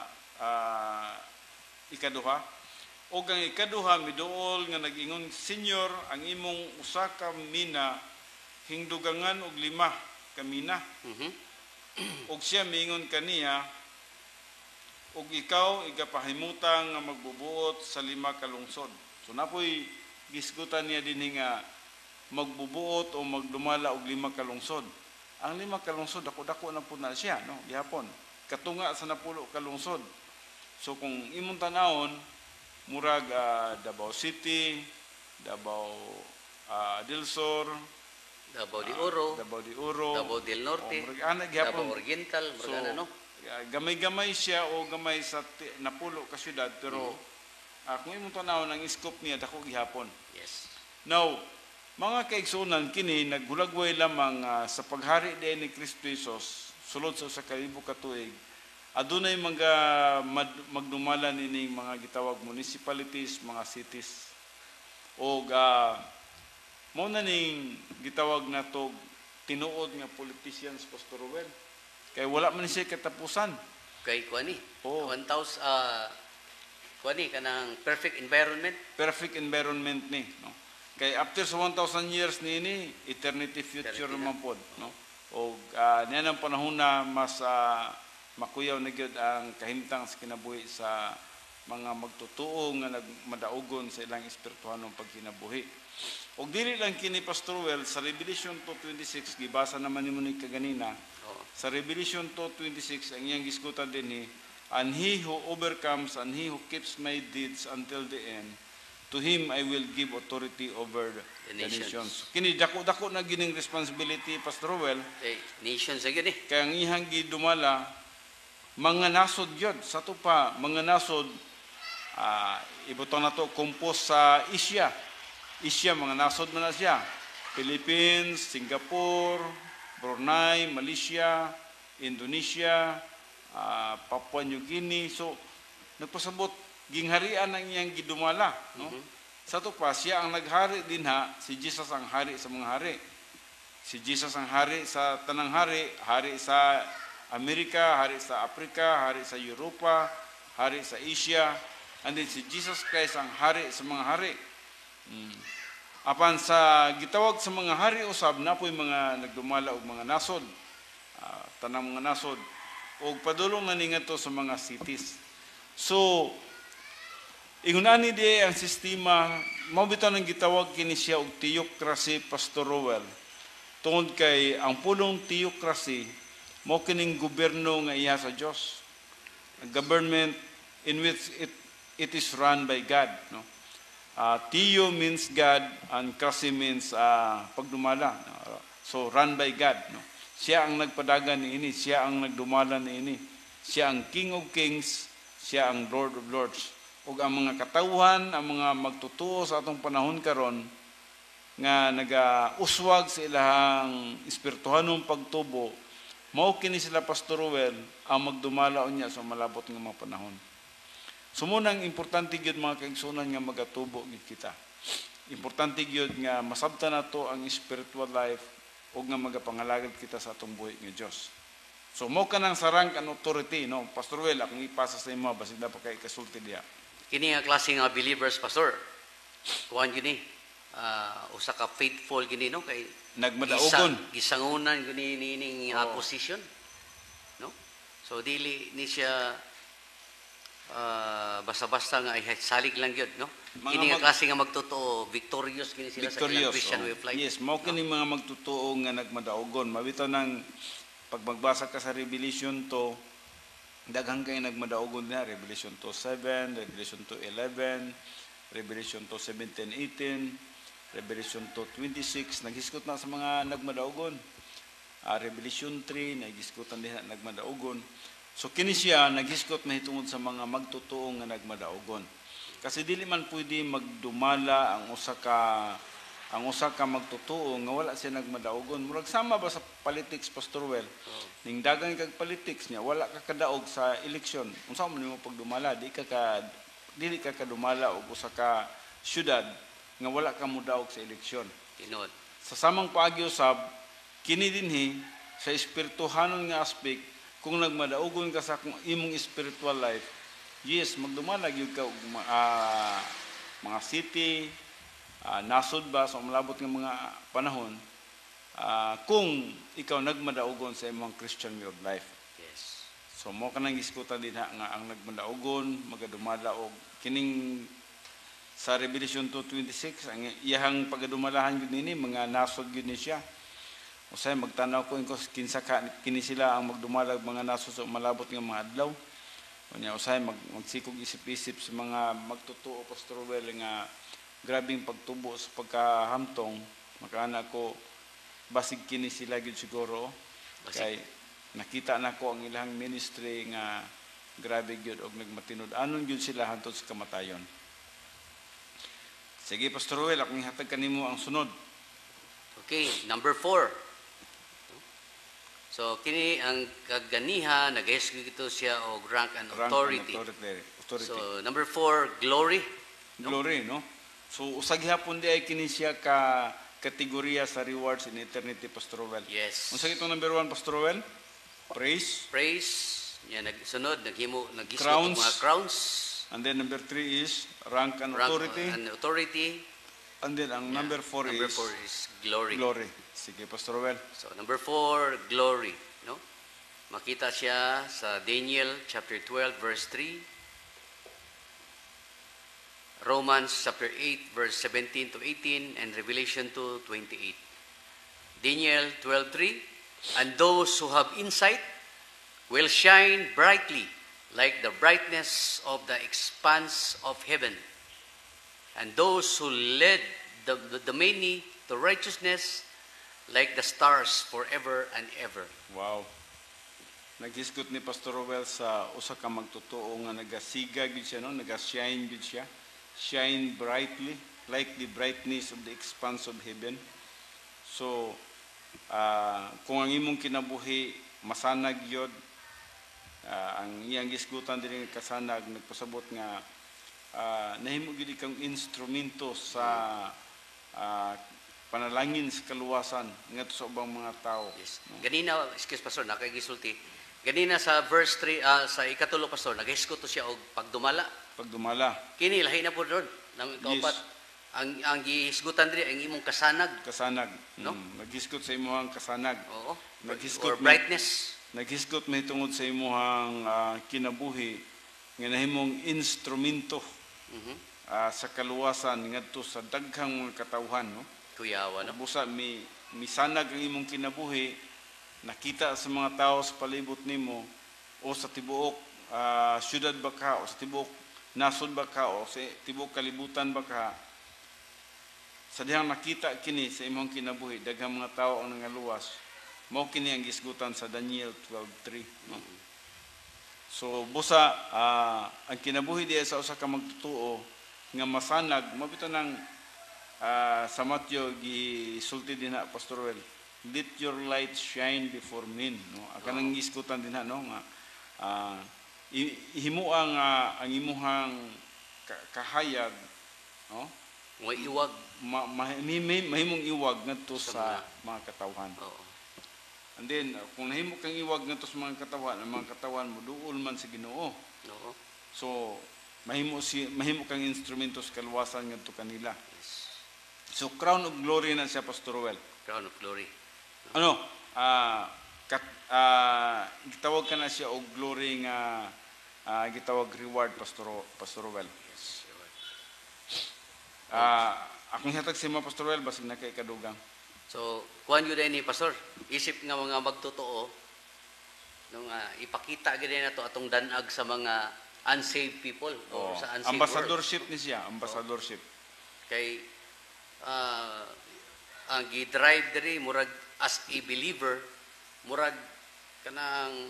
ah, ikaduha. O ang ikaduha, miduol nga nag-ingon, Senyor, ang imong usa ka mina, hingdugangan og lima ka mina. Mhm. Og siya miingon kaniya, og ikaw igapahimutang nga magbubuot sa lima ka lungsod. So napoy gisgutan niya dinhi nga magbubuot o magdumala og lima ka lungsod. Ang lima ka lungsod dako-dako na pud na siya, no, gihapon. Katunga sa napulo ka lungsod. So kung imong tanawon, murag ah, Davao City, Davao ah, del Sur, Davao de Oro, Davao de Oro, Davao del Norte, o, murag ana gihapon. Davao Oriental, So, murag ano, no? ah, gamay-gamay siya o gamay sa ti- napulo ka syudad, pero ah, kung imong tanawon ang scope niya dako gihapon. Yes. Now, mga kaigsunan kini naghulagway lamang ah, sa paghari diin ni Kristo Jesus sulod sa usa ka libo ka tuig. Adunay mga mad- magdumala nining mga gitawag municipalities, mga cities. O uh, mo na ning gitawag nato tinuod nga politicians, Pastor Ruel. Kay wala man siya katapusan. Kay kuani. Oo. one thousand ah kuani kanang perfect environment. Perfect environment ni, no? Kay after sa one thousand years nini, eternity future Eternity naman pod, no? O uh, niyan ang panahon na mas ah, makuyaw na gyud ang kahimtang sa kinabuhi sa mga magtutuo nga nagmadaugon sa ilang espirituhanong pagkinabuhi. Og dili lang kini, Pastor Well, sa Revelation two twenty-six gibasa naman nimo ni kaganina. Oo. Sa Revelation two twenty-six ang iyang gisgutan dinhi, and he who overcomes and he who keeps my deeds until the end, to him I will give authority over the, The the nations. nations. Kini dako-dako na gining responsibility, Pastor Well, Eh, nations agad eh. kaya ang ihang gidumala mga nasod gyud sa to pa mga nasod ah, ibutang nato kompos sa Asia. Asia mga nasod man na siya. Philippines, Singapore, Brunei, Malaysia, Indonesia, ah, Papua New Guinea. So nagpasabot gingharian ang iyang gidumala, no? Sa to pa siya ang naghari din ha, si Jesus ang hari sa mga hari. Si Jesus ang hari sa tanang hari, hari sa Amerika, hari sa Afrika, hari sa Europa, hari sa Asia, and then si Jesus Christ ang hari sa mga hari. Hmm. Apan sa gitawag sa mga hari usab napoy mga nagdumala og mga nasod, ah, tanang mga nasod, og padulong na ningadto sa mga cities. So ingunani di ang sistema, mao bitaw nang gitawag kini siya og theocracy, Pastor Rowell. Tungod kay ang pulong theocracy mao kining gobyerno nga iya sa Dios. A government in which it it is run by God, no? Uh, Theo means God and Krasi means uh, pagdumala. Uh, so run by God, no? Siya ang nagpadagan niini, siya ang nagdumala niini. Siya ang King of Kings, siya ang Lord of Lords. Ug ang mga katawhan, ang mga magtutuo sa atong panahon karon nga naga-uswag sa ilahang espirituhanong pagtubo, mao kini sila, Pastor Ruel, ang magdumala unya sa malabot nga mga panahon. Sumunang importante gyud mga kaigsunan nga magatubo gid kita. Importante gyud nga masabtan nato ang spiritual life ug nga magapangalagad kita sa atong buhi nga Dios. So mo ka nang sa rank and authority, no? Pastor Well, akong ipasa sa imo basig dapat kay kasulti diha. Kini nga klase nga believers, pastor. Kuan gini. Uh, usa ka faithful gini no kay Nagmadaogon. Gisa, gisangunan gini nining Oh. position. No? So dili ni siya uh, basta-basta nga ay salig lang gyud, no? Mga Kini nga mag- klase nga magtotoo, victorious gini sila sa ilang Victorious. Christian oh. way of life. Yes, mao kini mga magtotoo nga nagmadaogon. Mabitaw nang pag magbasa ka sa Revelation to, daghang kay nagmadaogon na Revelation two seven, Revelation two eleven, Revelation two seventeen eighteen, Revelation two twenty-six, naghiskot na sa mga nagmadaogon. Uh, Revelation three, naghiskotan din na nagmadaogon. So kini siya naghiskot mahitungod sa mga magtotoo nga nagmadaogon. Kasi dili man pwede magdumala ang usa ka ang usa ka magtotoo nga wala siya nagmadaogon. Murag sama ba sa politics, Pastor Well? Ning dagan kag politics niya, wala ka kadaog sa eleksyon. Unsa man nimo pagdumala, di ka ka dili ka kadumala og usa ka syudad nga wala ka mudaog sa eleksyon. Tinod. Sa samang paagyo sab kini dinhi sa espirituhanon nga aspect, kung nagmadaogon ka sa kung imong spiritual life, yes, magdumala gyud ka og uh, mga city, uh, nasod ba sa malabot nga mga panahon, uh, kung ikaw nagmadaogon sa imong Christian way of life. Yes. So mo kanang iskutan din ha, nga ang nagmadaogon magadumala og kining sa Revelation two twenty-six ang iyahang pagadumalahan gyud nini mga nasod gyud ni siya. Usay magtanaw ko inko kinsa ka kini sila ang magdumalag mga nasod sa malabot nga mga adlaw. Unya usay mag magsikog isip-isip sa mga magtotoo, Pastor Well, nga grabing pagtubo sa pagkahamtong, makaana ko basig kini sila gyud siguro. Basig. Kay nakita na ko ang ilang ministry nga grabe gyud og nagmatinud anon gyud sila hantod sa kamatayon. Sige, Pastor Well, akong ihatag kanimo ang sunod. Okay, number four. So kini ang kaganiha nag-esgo ito siya og rank and Rank and authority. authority. authority. So number four, glory. Glory, no? So usag hapon di ay kini siya ka kategorya sa rewards in eternity, Pastor Well. Yes. Unsa itong number one, Pastor Well? Praise. Praise. Yan nagsunod naghimo nagisgot Crowns. mga crowns. And then number three is rank and Rank authority. and authority. And then ang number four Number is four is glory. glory. Sige, Pastor Well. So number four, glory, no? Makita siya sa Daniel chapter twelve verse three, Romans chapter eight verse seventeen to eighteen, and Revelation two twenty-eight. Daniel twelve three, and those who have insight will shine brightly like the brightness of the expanse of heaven. And those who led the, the, the many to righteousness like the stars forever and ever. Wow. Naghisgot ni Pastor Well sa usa ka magtotoo nga nagasiga gid siya, no? Nagashine gid siya. Shine brightly like the brightness of the expanse of heaven. So, uh, kung ang imong kinabuhi masanag yod, uh, ang iyang gisgutan diri nga kasanag nagpasabot nga uh, nahimo gid kang instrumento sa uh, panalangin sa kaluwasan ngadto sa ubang mga tao. Yes. No? Ganina, excuse pastor, nakagisulti. Ganina sa verse three, uh, sa ikatulo pastor, naghisgot to siya og pagdumala. Pagdumala, Kini lahi na po doon. Nang kaupat, Yes. ang ang gihisgutan diri ang imong kasanag, kasanag. No? Mm, naghisgot sa imong kasanag. oo, Naghisgot or na- brightness. Naghisgot may tungod sa imong uh, kinabuhi nga nahimong instrumento Mhm. uh, sa kaluwasan ngadto sa daghang mga katawhan, no? Kuyawa no. Busa mi misanag ang imong kinabuhi, nakita sa mga tao sa palibot nimo o sa tibuok uh, syudad ba ka o sa tibuok nasod ba ka o sa tibuok kalibutan ba ka, sa dihang nakita kini sa imong kinabuhi daghang mga tao ang nangaluwas, mao kini ang gisgutan sa Daniel twelve three, no? So busa uh, ang kinabuhi diya sa usa ka magtutuo nga masanag mabito nang uh, sa Matthew gisulti din na Pastor Well, let your light shine before men, no? Aka nang gisgutan din na, no, nga uh, ihimo ang uh, ang imuhang kahayag, no? Mga iwag. Ma, ma, mahimong iwag ngadto sa mga katawhan. Oo. And then uh, kung nahimo kang iwag ngadto sa mga katawan, ang mga katawan mo duol man sa Ginoo. Oo. So mahimo si mahimo kang instrumento sa kaluwasan ngadto kanila. Yes. So crown of glory na siya, Pastor Well. Crown of glory. Ano, ah kat, ah, gitawag ka na siya og glory nga ah, gitawag reward, Pastor Pastor Well. Yes. Lord. Ah, akong hatag si mga Pastor Well basig na kay kadugang. So, kuhan yun ni Pastor, isip nga mga magtotoo, nung uh, ipakita gina na to atong danag sa mga unsaved people or Oh, sa unsaved ambassadorship ni siya, ambassadorship. world. Kay, uh, ang gi-drive diri murag as a believer, murag kanang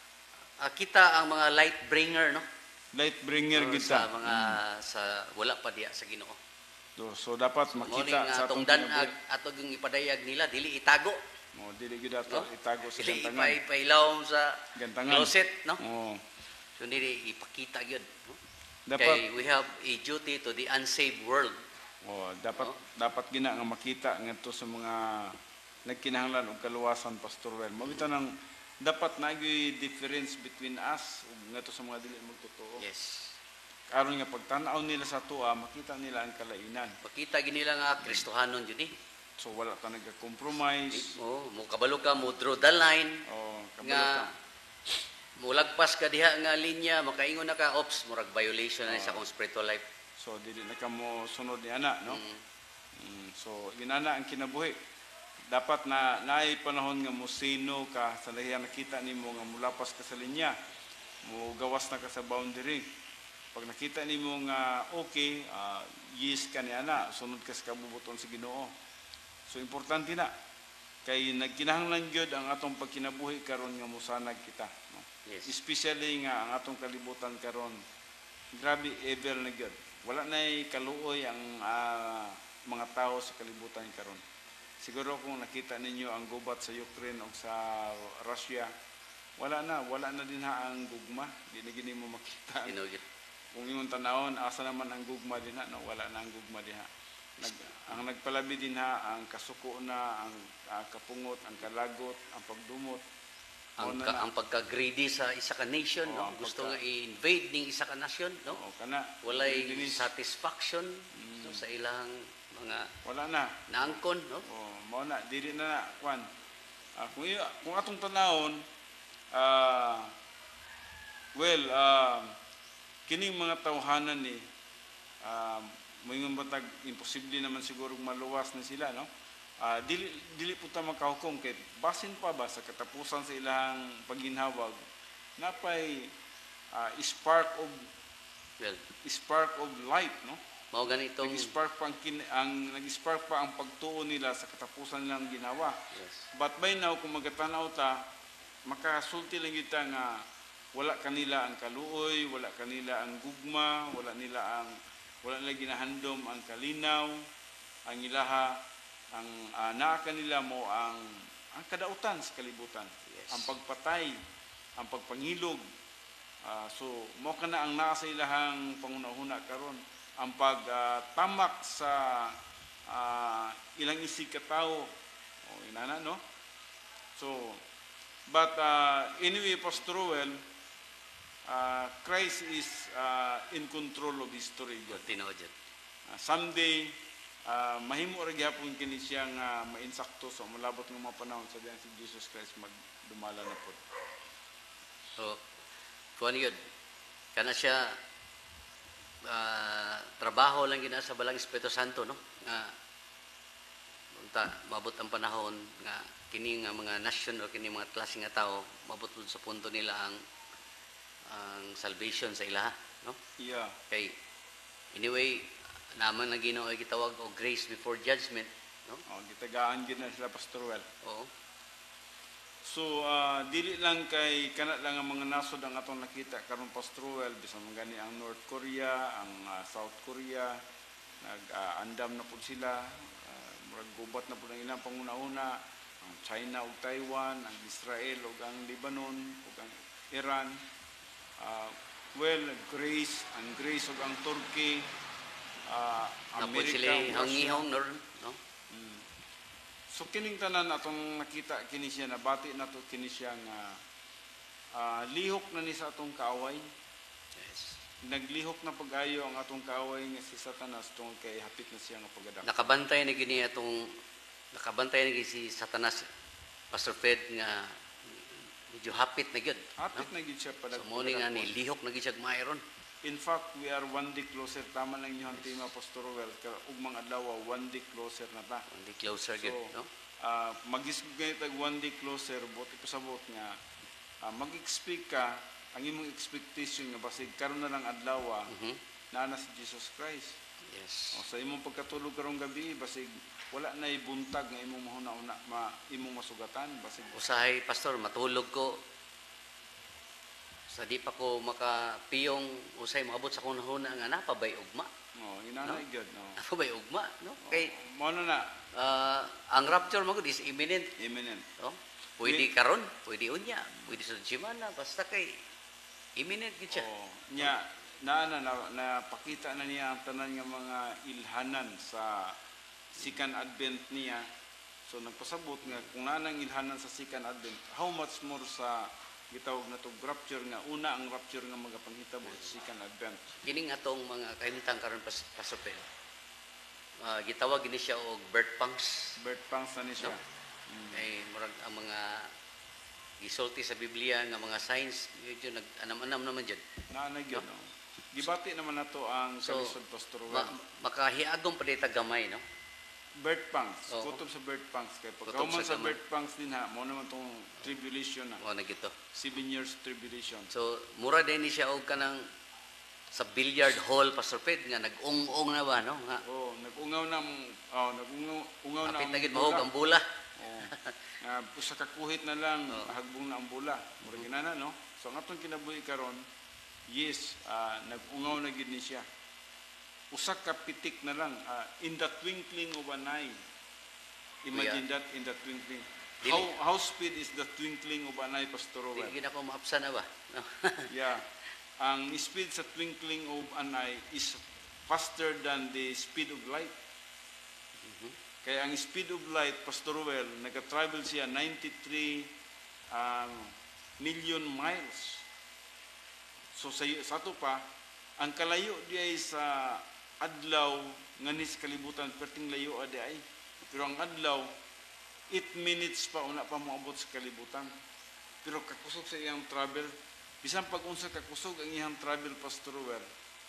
uh, kita ang mga light bringer, no? Light bringer Or kita. sa mga sa wala pa diya sa Ginoo. So, so dapat makita Morning sa atong atong danag ato yung ipadayag nila dili itago. mo dili gyud ato No? itago sa Dili gantangan. ipailaw sa Gantangan. closet, no? Oo. So dili ipakita gyud, no? Dapat Kay we have a duty to the unsaved world. oh, dapat No? dapat gina nga makita ngadto sa mga nagkinahanglan og kaluwasan, Pastor Well. Mabita nang dapat nagyoy difference between us ug ngadto sa mga dili magtotoo. Yes. Karon nga pagtan-aw nila sa tuwa, makita nila ang kalainan. Pakita gid nila nga Kristohanon jud ni. So wala ta nagka-compromise. Oh, mo kabalo ka mo draw the line Oh, kabalo nga ka. mulagpas ka diha nga linya, makaingon na ka ops murag violation na sa akong spiritual life. So dili na ka mo sunod ni ana, no? Mm. Mm, so ginana ang kinabuhi. Dapat na naay panahon nga musino ka sa lahiya nakita nimo nga mulapas ka sa linya. Mo gawas na ka sa boundary. Pag nakita nimo nga okay, uh, yes ka ni ana, sunod ka sa kabubuton sa Ginoo. So importante na kay nagkinahanglan gyud ang atong pagkinabuhi karon nga mosanag kita, no? Yes. Especially nga ang atong kalibutan karon. Grabe evil na gyud. Wala nay kaluoy ang ah, mga tao sa kalibutan karon. Siguro kung nakita ninyo ang gubat sa Ukraine o sa Russia, wala na, wala na din ha ang gugma. Di na gini mo makita. You know, it- Kung yung tanawon, asa naman ang gugma din ha? No, wala na ang gugma din ha. Nag, ang nagpalabi din ha, ang kasuko na, ang ah, kapungot, ang kalagot, ang pagdumot. ang, Mao na ka, na. ang pagka-greedy sa isa ka nation, Oo, no? ang Gusto pagka- nga i-invade ning isa ka nation, no? Oo, kana. Walay Dinis. satisfaction no, sa ilang mga Wala na. naangkon, no? Oh, mao na dili na na kwan. Ah, kung i- kung atong tanawon, ah well, ah kining mga tawhanan ni ah moingon batag imposible naman siguro maluwas na sila, no? Ah dili dili po ta makahukom kay basin pa ba sa katapusan sa ilang pagginhawag napay ah, spark of Well, spark of light, no? mao ganitong Nag-spark pa ang, kin- ang nag-spark pa ang pagtuo nila sa katapusan nilang ginawa. yes. But by now, kung magatanaw ta, makasulti lang kita nga wala kanila ang kaluoy, wala kanila ang gugma, wala nila ang wala nila ginahandom ang kalinaw, ang ilaha, ang uh, naa kanila mo ang ang kadautan sa kalibutan, Yes. ang pagpatay, ang pagpangilog. Ah, so mo kana ang naa sa ilahang pangunahuna karon, ang pagtamak sa ah, ilang isig ka tao. O inana, no? So, but uh, anyway, Pastor Roel, uh, Christ is uh, in control of history. God. Tinaw dyan. Uh, someday, uh, mahimo ra gyapon kini siya nga mainsakto sa malabot nga mga panahon sa diyan si Jesus Christ magdumala na pod. So, kuha yun. Kana siya, ah, trabaho lang gina sa Balang Espiritu Santo, no? Nga, unta, mabot ang panahon nga kini nga mga nation o kini mga klase nga tao, mabot pud sa punto nila ang ang salvation sa ilaha, no? Yeah. Kay, anyway, naman na Ginoo ay gitawag o grace before judgment, no? Oh, gitagaan gid na sila Pastor Roel. Oo. So, uh, dili lang kay kana lang ang mga nasod ang atong nakita karon Pastor Roel, bisan man gani ang North Korea, ang uh, South Korea, nag-andam na pud sila, uh, murag gubat na pud ang ilang panguna-una, ang China ug Taiwan, ang Israel ug ang Lebanon ug ang Iran. Uh, well, Greece, ang Greece ug ang Turkey, uh, Napod America, sila ug Russia. hangihong, no? no? So kining tanan atong nakita kini siya nabati nato kini siya nga ah, lihok na ni sa atong kaaway. Yes. Naglihok na pag-ayo ang atong kaaway nga si Satanas tungod kay hapit na siya nga pagadak. Nakabantay na gini atong nakabantay na gini si Satanas, Pastor Fred, nga medyo hapit na gyud. Hapit na gid siya padag. So mo ni nga ni lihok na gid siya mayron. In fact, we are one day closer. Tama lang yung tema, Pastor Well. Ug mga adlaw, one day closer na ta. Hindi closer So, gyud, no? uh, mag-isip kayo tag one day closer, buti ko sabot nga, uh, mag-expect ka, ang imong expectation nga basig karon na lang adlaw, Mhm. na na si Jesus Christ. Yes. O, sa imong pagkatulog karong gabi, basig wala na ibuntag nga imong mahuna-una, ma, imong masugatan, basig Usahay, Pastor, matulog ko. Sa di pa ko makapiyong, usay maabot sa kunahuna nga napabay ugma. oh, inanay No? God, no. Napabay ugma, no? Kay Mo na na, ah, ang rapture mo is imminent. imminent. No? Pwede karon, pwede unya, pwede sa semana, basta kay imminent gid siya. Oh, nya na na, na napakita na niya ang tanan nga mga ilhanan sa Second Advent niya. So nagpasabot nga kung nanang ilhanan sa Second Advent, how much more sa gitawag na to rapture nga una ang rapture nga magapanghitabo sa Second Advent. Kining atong mga kahimtang karon pas pasupel. Ah, gitawag gini siya og birth pangs. Birth pangs na ni siya. Kay murag ang mga gisulti sa Biblia nga mga signs medyo nag-anam-anam naman jud. Naanay gyud, no. Gibati naman nato ang So, kalisod Pastor Ma, Well. makahiagom pa dita gamay, no? Birth pangs, Oo. kutob sa birth pangs kay pag Kutob kauman sa sa gamay. birth pangs din ha, mo naman tong tribulation na. Mo na gito. Seven years tribulation. So mura din ni siya og kanang sa billiard hall Pastor Fred nga nag-ung-ung na ba, no? Nga Oh, nag-ungaw na oh, nag-ungaw ungaw na kapit ang na gid bula. mahog ang bula. Oh. Nga usa ka kuhit na lang Oo. hagbong na ang bula. Mura ginana no. So ang atong kinabuhi karon, yes, ah, nag-ungaw na gid ni siya. Usa ka pitik na lang ah, in the twinkling of an eye. Imagine that, in the twinkling. Dili- How how speed is the twinkling of an eye, Pastor Di Rowell? gid ako maapsa na ba? No? Yeah. Ang speed sa twinkling of an eye is faster than the speed of light. Kaya ang speed of light, Pastor Rowell, nag-travel siya ninety-three um, million miles. So sa, sa ato pa, ang kalayo di ay sa adlaw nga ni sa kalibutan, perting layo adi ay. Pero ang adlaw, eight minutes pa una pa moabot sa kalibutan. Pero kakusog sa iyang travel, bisan pag unsa kakusog ang iyang travel, Pastor Rowell,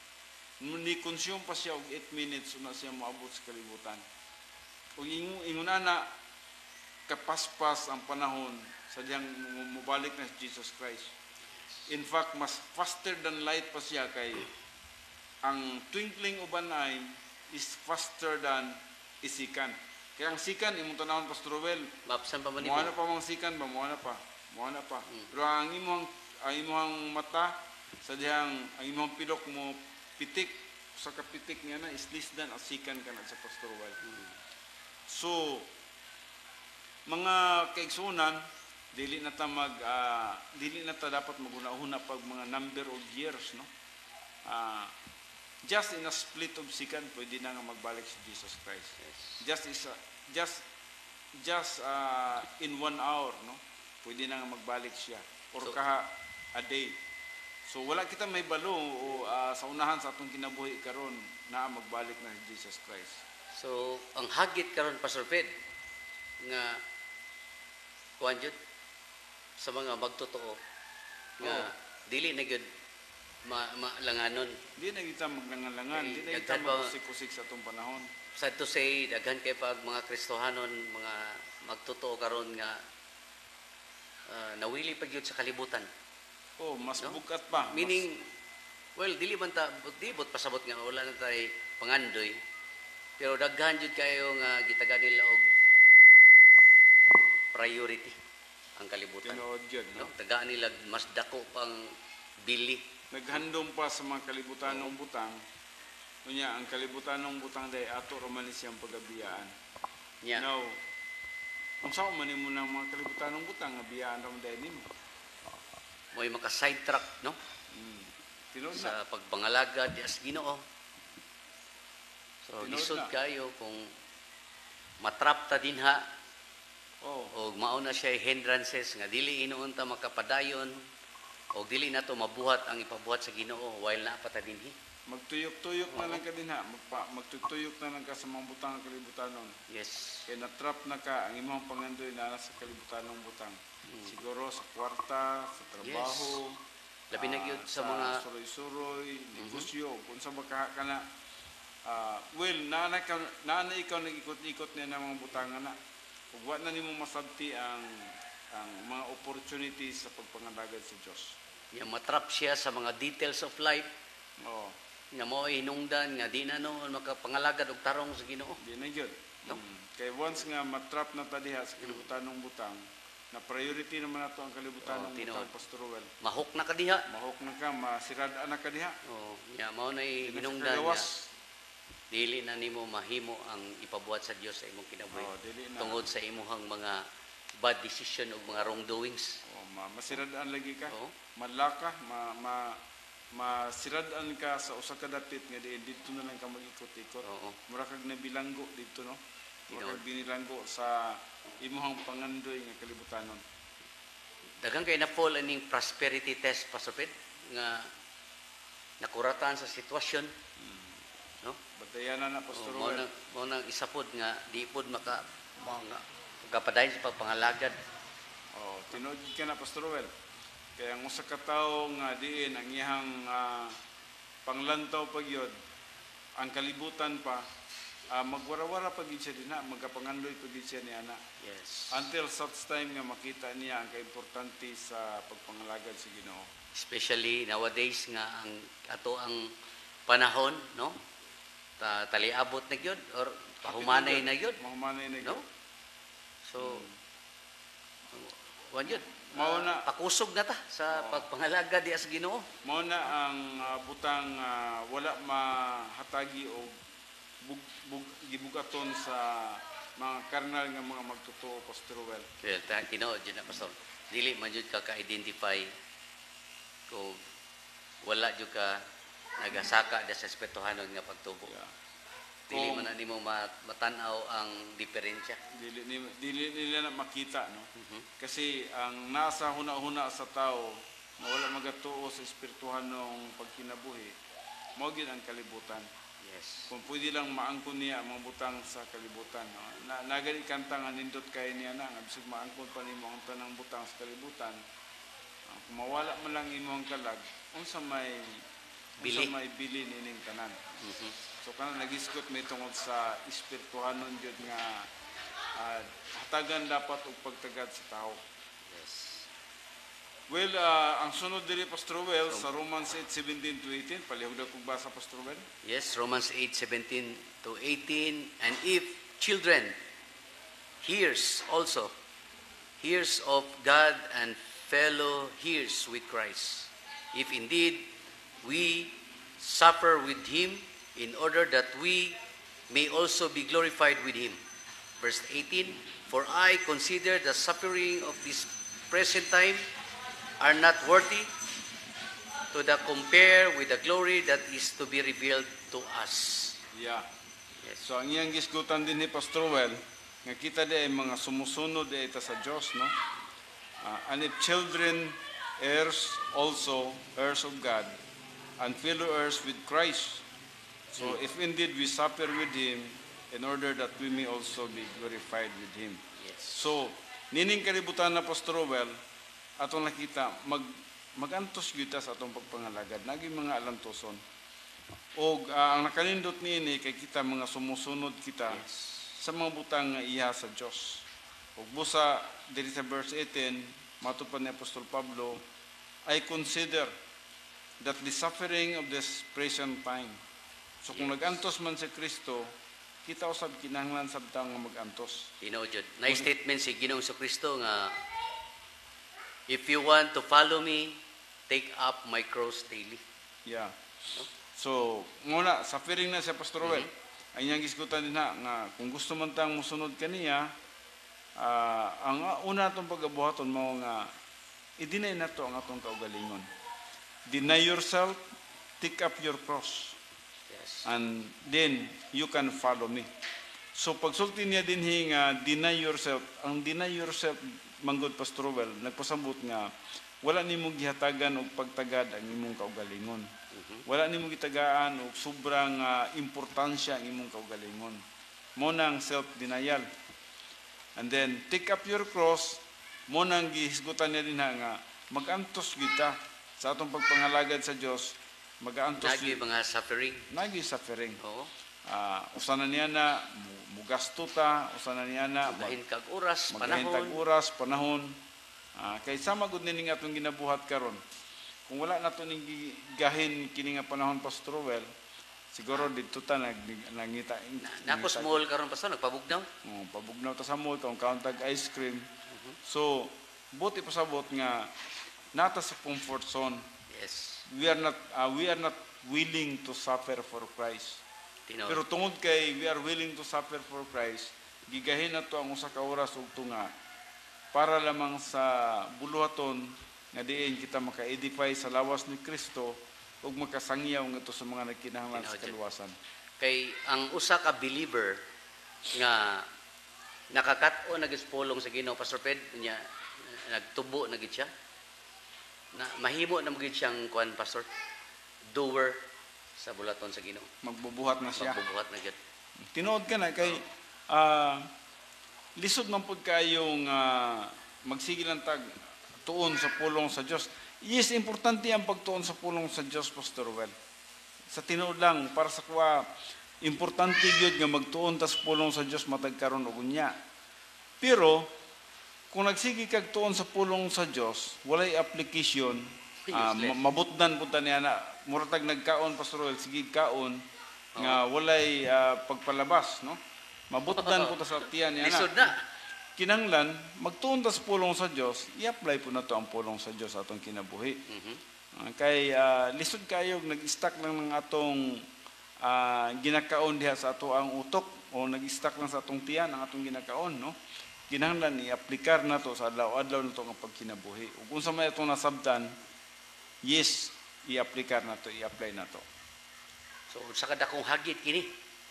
ni consume pa siya og eight minutes una siya moabot sa kalibutan. Ug ingon ingon na kapaspas ang panahon sa diyang mubalik na si Jesus Christ. In fact, mas faster than light pa siya kay ang twinkling of an eye is faster than isikan. Kaya ang sikan, imong tanawon, Pastor Rowell, Maapsan pa man nimo. muana pa mong sikan ba, muana pa, muana pa. Pero ang imong ang imong mata sa diyang ang imong pilok mo pitik sa kapitik niya na is less than a sikan kana sa Pastor Rowell. So mga kaigsunan, dili na ta mag ah, dili na ta dapat maguna-una pag mga number of years, no? Ah, just in a split of second pwede na nga magbalik si Jesus Christ. Just is a, just just uh, in one hour, no? Pwede na nga magbalik siya or So- kaha a day. So wala kita may balo o ah, sa unahan sa atong kinabuhi karon na magbalik na si Jesus Christ. So ang hagit karon Pastor Fred nga kuan jud sa mga magtotoo nga Oo. dili na gyud ma, malanganon. Di na kita maglangan-langan, Kay di na kita daghan pa- magkusik-kusik sa atong panahon. Sad to say daghan kay pag mga Kristohanon mga magtotoo karon nga ah, nawili pa gyud sa kalibutan. Oh, mas No? bukat pa. mas- Meaning, well, dili man ta, di bot pasabot nga wala na tay pangandoy. Pero daghan jud kayo nga gitagan nila og priority ang kalibutan. tinuod gyud, No? no? Tagaan nila mas dako pang bili. Naghandom pa sa mga kalibutanong butang. Kunya ang kalibutanong butang day ato roman siyang pagabiyaan. Nya. Now, ang sao man mo ng mga kalibutanong butang nga biyaan ra man day nimo. Mo'y maka sidetrack, no? Mm. Tinuod na. Sa pagbangalaga di as Ginoo. So Tinuod lisod na. kayo kung matrap ta dinha Oh. O mao na siya hindrances nga dili inuon ta makapadayon o dili na to mabuhat ang ipabuhat sa Ginoo while naa pa ta dinhi. Magtuyok-tuyok na lang ka din ha. Magpa, magtutuyok na lang ka sa mga butang ng kalibutanon. Yes. Kaya na-trap na ka, ang imong pangandoy na nasa kalibutanong butang. Hmm. Siguro sa kwarta, sa trabaho, Labi na gyud ah, sa mga suroy-suroy, negosyo, kung sa baka ka na, ah, well, naana, ka, naana ikaw nag-ikot-ikot niya ng mga butangan na. Kung wa na nimo masabti ang, ang mga opportunities sa pagpangalagad sa Diyos. ya matrap siya sa mga details of life Oo, nga mo hinungdan nga di na noon makapangalagad og tarong sa Ginoo. di na yun. No? Mm. Kaya once nga matrap na ta diha sa kalibutanong butang, na priority naman nato ang kalibutanong Oo, tinuod. butang, Pastor Ruel. Mahok na kadiha. Mahok na ka, masiradaan na ka diha. Oh, ya mao na Di na ka hinungdan nga kagawas. dili na nimo mahimo ang ipabuhat sa Dios sa imong kinabuhi Oo, dili na. tungod sa imong mga bad decision ug mga wrongdoings. Oh, ma masiradaan lagi ka. Oo. Malaka, ma ma masiradaan ka sa usa ka dapit nga diin dito na lang ka mag-ikot-ikot. Oo. Mura kag nabilanggo dito no. Mura Tinuod. kag binilanggo sa imong pangandoy nga kalibutanon. Daghang kay na fall aning prosperity test Pastor Ped nga nakuratan sa sitwasyon, no? Batayanan na Pastor Oh, mo Ruel. nang mo nang isa pod nga di pod maka mga pagkapadayon sa pagpangalagad. Oh, tinuod ka na Pastor Ruel. Kaya ang usa ka tawo nga diin ang iyang ah, panglantaw pagyod ang kalibutan pa ah, magwarawara pag siya dinha, magapangandoy pag siya ni ana. Yes. Until such time nga makita niya ang kaimportante sa pagpangalagad sa Ginoo. Especially nowadays nga ang ato ang panahon, no? Ta taliabot na gyud or pahumanay na gyud, Mahumanay na no? gyud. So wan gyud. Mao na- pakusog na ta sa pagpangalagad diha sa Ginoo. Mao na ang ah, butang ah, wala mahatagi o bug, bug, gibugaton sa mga karnal nga mga magtotoo, Pastor Ruel. Kaya ta tinuod jud na pastor. Dili man jud ka ka-identify kung wala jud ka nagasaka da sa espirituhanon nga pagtubo. Yeah. Dili Kung- man na nimo ma- matan-aw ang diferensya. Dili, ni- dili nila na makita, no? Mhm. Kasi ang nasa huna-huna sa tao, na wala magatuo sa espirituhan ng pagkinabuhi, mao gyud ang kalibutan. Yes. Kung pwede lang maangkon niya ang mga butang sa kalibutan. No? Na, nagani kanta nga nindot kay niya na, nga bisag maangkon pa nimo ang tanang butang sa kalibutan. Ah, kung mawala man lang imo ang kalag, unsa may Bili. unsa may bili nining tanan. Mhm. So kana nagiskot may tungod sa espirituhanon jud nga ah, hatagan dapat og pagtagad sa tao. Yes. Well, ah, ang sunod diri Pastor Well sa Romans eight seventeen to eighteen, palihog daw kog basa Pastor Well. Yes, Romans eight seventeen to eighteen. And if children hears also, hears of God and fellow hears with Christ, if indeed we suffer with him in order that we may also be glorified with him. Verse eighteen, for I consider the suffering of this present time are not worthy to the compare with the glory that is to be revealed to us. Yeah. Yes. So ang iyang gisgutan din ni Pastor Well, nga kita di ay mga sumusunod di ita sa Dios, no? Ah, and if children, heirs also, heirs of God, and fellow heirs with Christ. So if indeed we suffer with Him, in order that we may also be glorified with Him. Yes. So, nining kalibutan na Pastor Well, atong nakita, mag, magantos gyud ta sa atong pagpangalagad. Naging mga alantoson. O ang nakanindot niini kay kita mga sumusunod kita sa mga butang nga iya sa Dios. Ug busa diri sa verse eighteen, matupad ni Apostol Pablo, I consider that the suffering of this present time. So kung Yes. nagantos man si Kristo, kita usab kinahanglan sabta nga magantos. Tinuod jud. Na statement si Ginoong Kristo nga if you want to follow me, take up my cross daily. Yeah. So, muna, suffering na siya, Pastor Roel. Ang iyang gisgutan din na, nga kung gusto man tang musunod kaniya, ah, ang una itong pagabuhaton mo nga, i-deny na to ang atong kaugalingon. Deny yourself, take up your cross, Yes. and then you can follow me. So pagsulti niya dinhi nga deny yourself, ang deny yourself manggod Pastor Well, nagpasabot nga wala nimo gihatagan og pagtagad ang imong kaugalingon. Wala nimo gitagaan og sobrang uh, importansya ang imong kaugalingon. Mo nang self-denial. And then take up your cross, mo nang gihisgutan niya dinha nga magantos kita sa atong pagpangalagad sa Dios, magantos Nagi mga suffering. nagi suffering. Oo. Uh, usa na niya na mugasto ta, usa na niya na Magahin kag oras, maghintag panahon. oras, panahon. Uh, kay sama gud ni nga atong ginabuhat karon. Kung wala nato ning gahin kini nga panahon Pastor Well, siguro dito ta nag nangita. Nako small karon pastor nagpabugnaw. Oh, pabugnaw ta sa mall kung kauntag ice cream. So, buti pasabot nga nata sa comfort zone. Yes. We are not uh, we are not willing to suffer for Christ. Tino. Pero tungod kay we are willing to suffer for Christ, gigahin na to ang usa ka oras ug tunga para lamang sa buluhaton nga diin kita maka-edify sa lawas ni Kristo ug makasangyaw ngadto sa mga nagkinahanglan sa kaluwasan. Kay ang usa ka believer nga nakakat-o nagispulong sa Ginoo Pastor Ped niya nagtubo na gid siya. Na mahimo na mo gid siyang kuan pastor doer sa bulaton sa Ginoo. Magbubuhat na siya. Magbubuhat na gid. Tinuod ka na kay ah, lisod man pud kayong uh, magsigil ang tag tuon sa pulong sa Dios. Yes, importante ang pagtuon sa pulong sa Dios, Pastor Well. Sa tinuod lang para sa kuwa importante gyud nga magtuon ta sa pulong sa Dios matag karon og unya. Pero kung nagsigi kag tuon sa pulong sa Dios, walay application, uh, mabutdan pud ta niya na muratag nagkaon Pastor Well, sige kaon nga walay uh, pagpalabas, no? Mabutdan po ta sa tiyan niya na. Lisod na. Kinanglan, magtuon ta sa pulong sa Dios, i-apply po na to ang pulong sa Dios atong kinabuhi. Mhm. Uh, kay uh, lisod kayo nag-stack lang ng atong uh, ginakaon diha sa ato ang utok o nag-stack lang sa atong tiyan ang atong ginakaon, no? Kinahanglan i-aplikar na to sa adlaw-adlaw na to ang pagkinabuhi. Ug unsa may atong nasabtan, yes, i-aplikar na to, i-apply na to. So sa kada kong hagit kini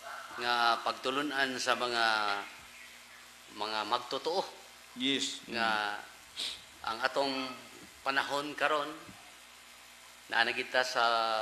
nga pagtulunan sa mga mga magtotoo Yes. nga ang atong panahon karon naa na kita sa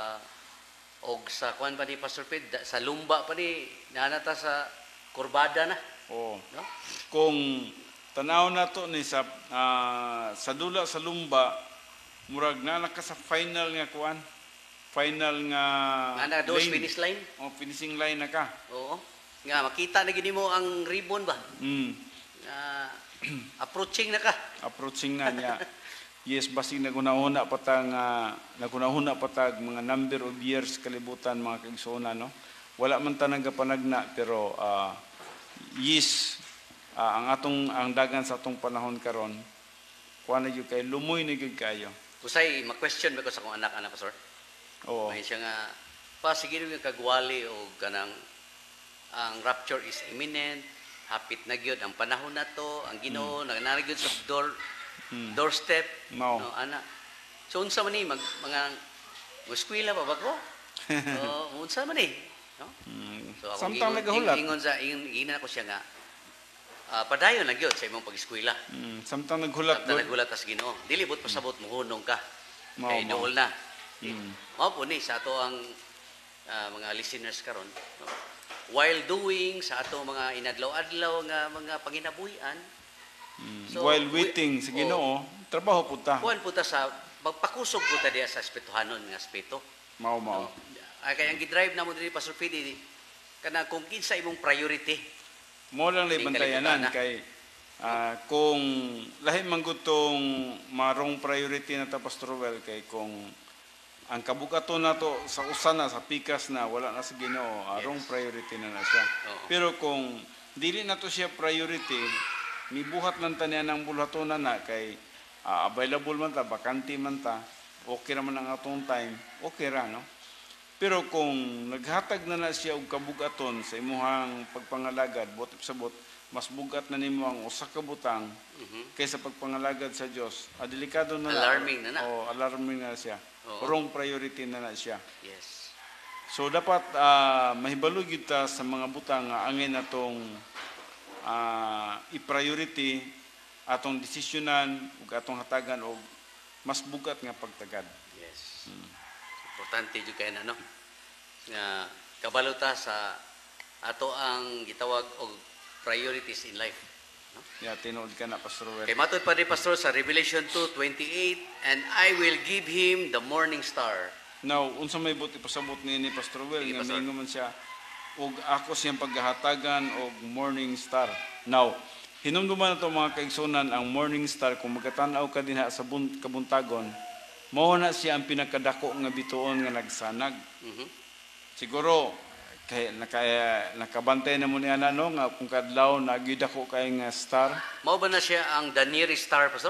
og sa kuan pa ni Pastor Ped sa lumba pa ni naa na ta sa kurbada na, Oh. no? Kung tanaw na to ni sa ah, sa dula sa lumba, murag na naka sa final nga kuan. Final nga Ana dos finish line. Oh, finishing line na ka. Oo. Nga makita na gini mo ang ribbon ba? Mm. Nga approaching na ka. Approaching na niya. Yes, basig nagunahuna pa tang uh, nagunahuna pa tag mga number of years kalibutan mga kaigsoona, no. Wala man ta nagapanagna pero uh, yes, uh, ang atong ang dagan sa atong panahon karon kuan na gyud kay lumoy na gyud kayo. Usay ma-question ba ko sa akong anak-anak pastor? Oo. May siya nga pa sige yung kagwali o kanang ang rapture is imminent, hapit na gyud ang panahon na to, ang Ginoo mm. nagana gyud sa door Mm. doorstep, No. no ana. So unsa man ni mag mga eskwela pa ba ko? So unsa man ni, no? Mm. So ako Samtang nagahulat. ingon sa ingon, ingon ako siya nga uh, padayon na gyud sa imong pag-eskwela. Mm. Samtang naghulat. Samtang naghulat tas Ginoo. Dili bot pasabot mo hunong ka. Mao, Kay mao. dool na. Mm. Mao po ni sa ato ang ah, mga listeners karon, no? While doing sa ato mga inadlaw-adlaw nga mga panginabuhian, Mm. So, While we- waiting sa Ginoo, trabaho pud ta. kuan po ta sa magpakusog po ta diha sa espirituhanon nga aspeto. Mao mao. No? Ay kaya ang gidrive namo diri Pastor Pidi kana kung kinsa imong priority. Mo lang lay Hindi bantayanan kalibutan, kay ah, kung lahi man gud tong marong priority na ta Pastor Well kay kung ang kabukaton nato sa usa na sa pikas na wala na sa Ginoo, arong Yes. priority na na siya. Oo. Pero kung dili na to siya priority, mibuhat lang ta niya ng bulhatonan na kay ah, available man ta, bakante man ta, okay naman ang atong time, okay ra, no? Pero kung naghatag na na siya og kabugaton sa imuhang pagpangalagad, botip sa bot, mas bugat na nimo ang usa ka butang Mhm. kaysa pagpangalagad sa Dios. Ah, delikado na Alarming na na. Oh, alarming na siya. Oo. Wrong priority na na siya. Yes. So dapat uh, mahibalo gyud ta sa mga butang nga angin natong uh, i-priority atong desisyonan ug atong hatagan og mas bugat nga pagtagad. Yes. Hmm. Importante jud kay na no. Nga kabalo ta sa ato ang gitawag og priorities in life. No? Yeah, tinuod ka na Pastor Well. Kay matod pa ni Pastor sa Revelation two twenty-eight, and I will give him the morning star. Now, unsa may buti pasabot ni ni Pastor Well Sige, nga Pastor. mingon man siya ug ako siyang paghahatagan og morning star. Now, hinumduman nato mga kaigsunan ang morning star kung magatan-aw ka dinha sa bun- kabuntagon, mao na siya ang pinakadako nga bituon nga nagsanag. Mhm. Siguro kay naka, nakabantay na mo niya na no nga kung kadlaw nagidako kay nga star. Mao ba na siya ang the nearest star, Pastor?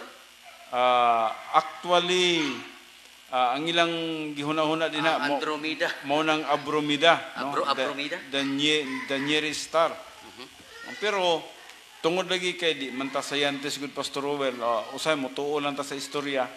Ah, actually ah, ang ilang gihuna-huna dinha Ang mo Andromeda. mao nang Abromeda, no? Abro- Abromeda? The, the, nye- the nearest star. Pero tungod lagi kay di man ta scientist good Pastor Rowell, uh, usay mo tuo lang ta sa istorya.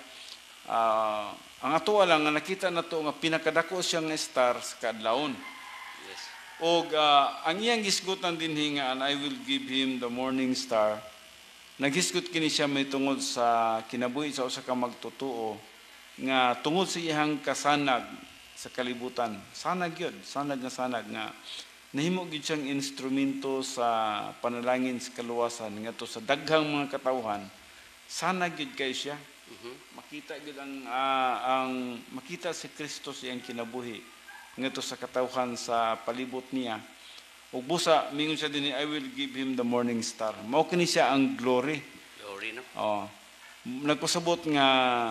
Ah, ang atuwa lang nga nakita nato nga pinakadako siya nga star sa kadlawon. Yes. Og ah, ang iyang gisgutan dinhi nga and I will give him the morning star. Naghisgot kini siya may tungod sa kinabuhi sa usa ka magtutuo nga tungod sa iyang kasanag sa kalibutan. Sanag yun, sanag nga sanag nga nahimo gyud siyang instrumento sa panalangin sa kaluwasan ngadto sa daghang mga katawhan. Sanag gyud kay siya. Makita gyud ang ah, ang makita si Kristo sa iyang kinabuhi ngadto sa katawhan sa palibot niya. Ug busa mingon siya dinhi, I will give him the morning star. Mao kini siya ang glory. Glory, no? Oh. Nagpasabot nga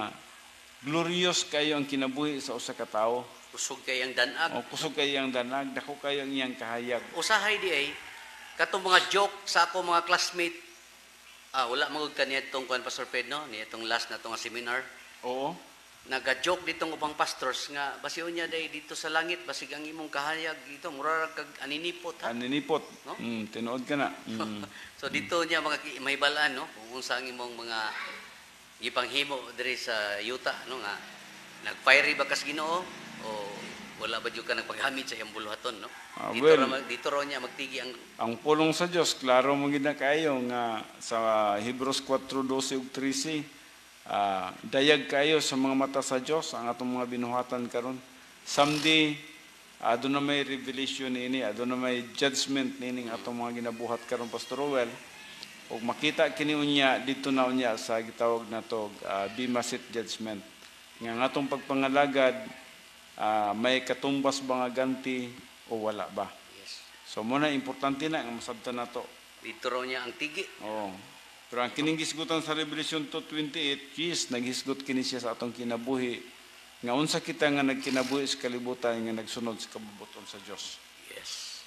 glorious kayo ang kinabuhi sa usa ka tawo. Kusog kay ang danag. O kusog kayo ang danag, dako kayo ang iyang kahayag. Usahay di ay katong mga joke sa ako mga classmate. Ah, wala magud kaniya tong kuan Pastor Pedro, ni itong last na tong seminar. Oo. Naga-joke ditong ubang pastors nga basiun niya day dito sa langit basig ang imong kahayag dito mura ra kag aninipot ha. Aninipot. No? Mm, tinuod ka na. Mm. So dito niya mga ki- may balaan no kung unsa ang imong mga gipanghimo diri sa yuta no nga nagfiery ba kas Ginoo o wala ba jud ka nagpaghamit sa iyang buluhaton no. Ah, dito well. ra mag- dito ra niya magtigi ang Ang pulong sa Dios klaro mo gid na kayo nga sa Hebrews four twelve ug thirteen ah dayag kayo sa mga mata sa Dios ang atong mga binuhatan karon. Someday adto na may revelation ini, adto na may judgment nining atong mga ginabuhat karon Pastor Rowell. Ug makita kini unya dito na unya sa gitawag nato uh, Bema Seat judgment. Nga ang atong pagpangalagad ah, may katumbas ba nga ganti o wala ba? yes. So muna importante na nga masabtan nato. Dito raw niya ang tigi. Oo. Pero ang kining gisgutan sa Revelation two twenty-eight, yes, naghisgot kini siya sa atong kinabuhi. Nga unsa kita nga nagkinabuhi sa kalibutan nga nagsunod sa kabubuton sa Dios. Yes.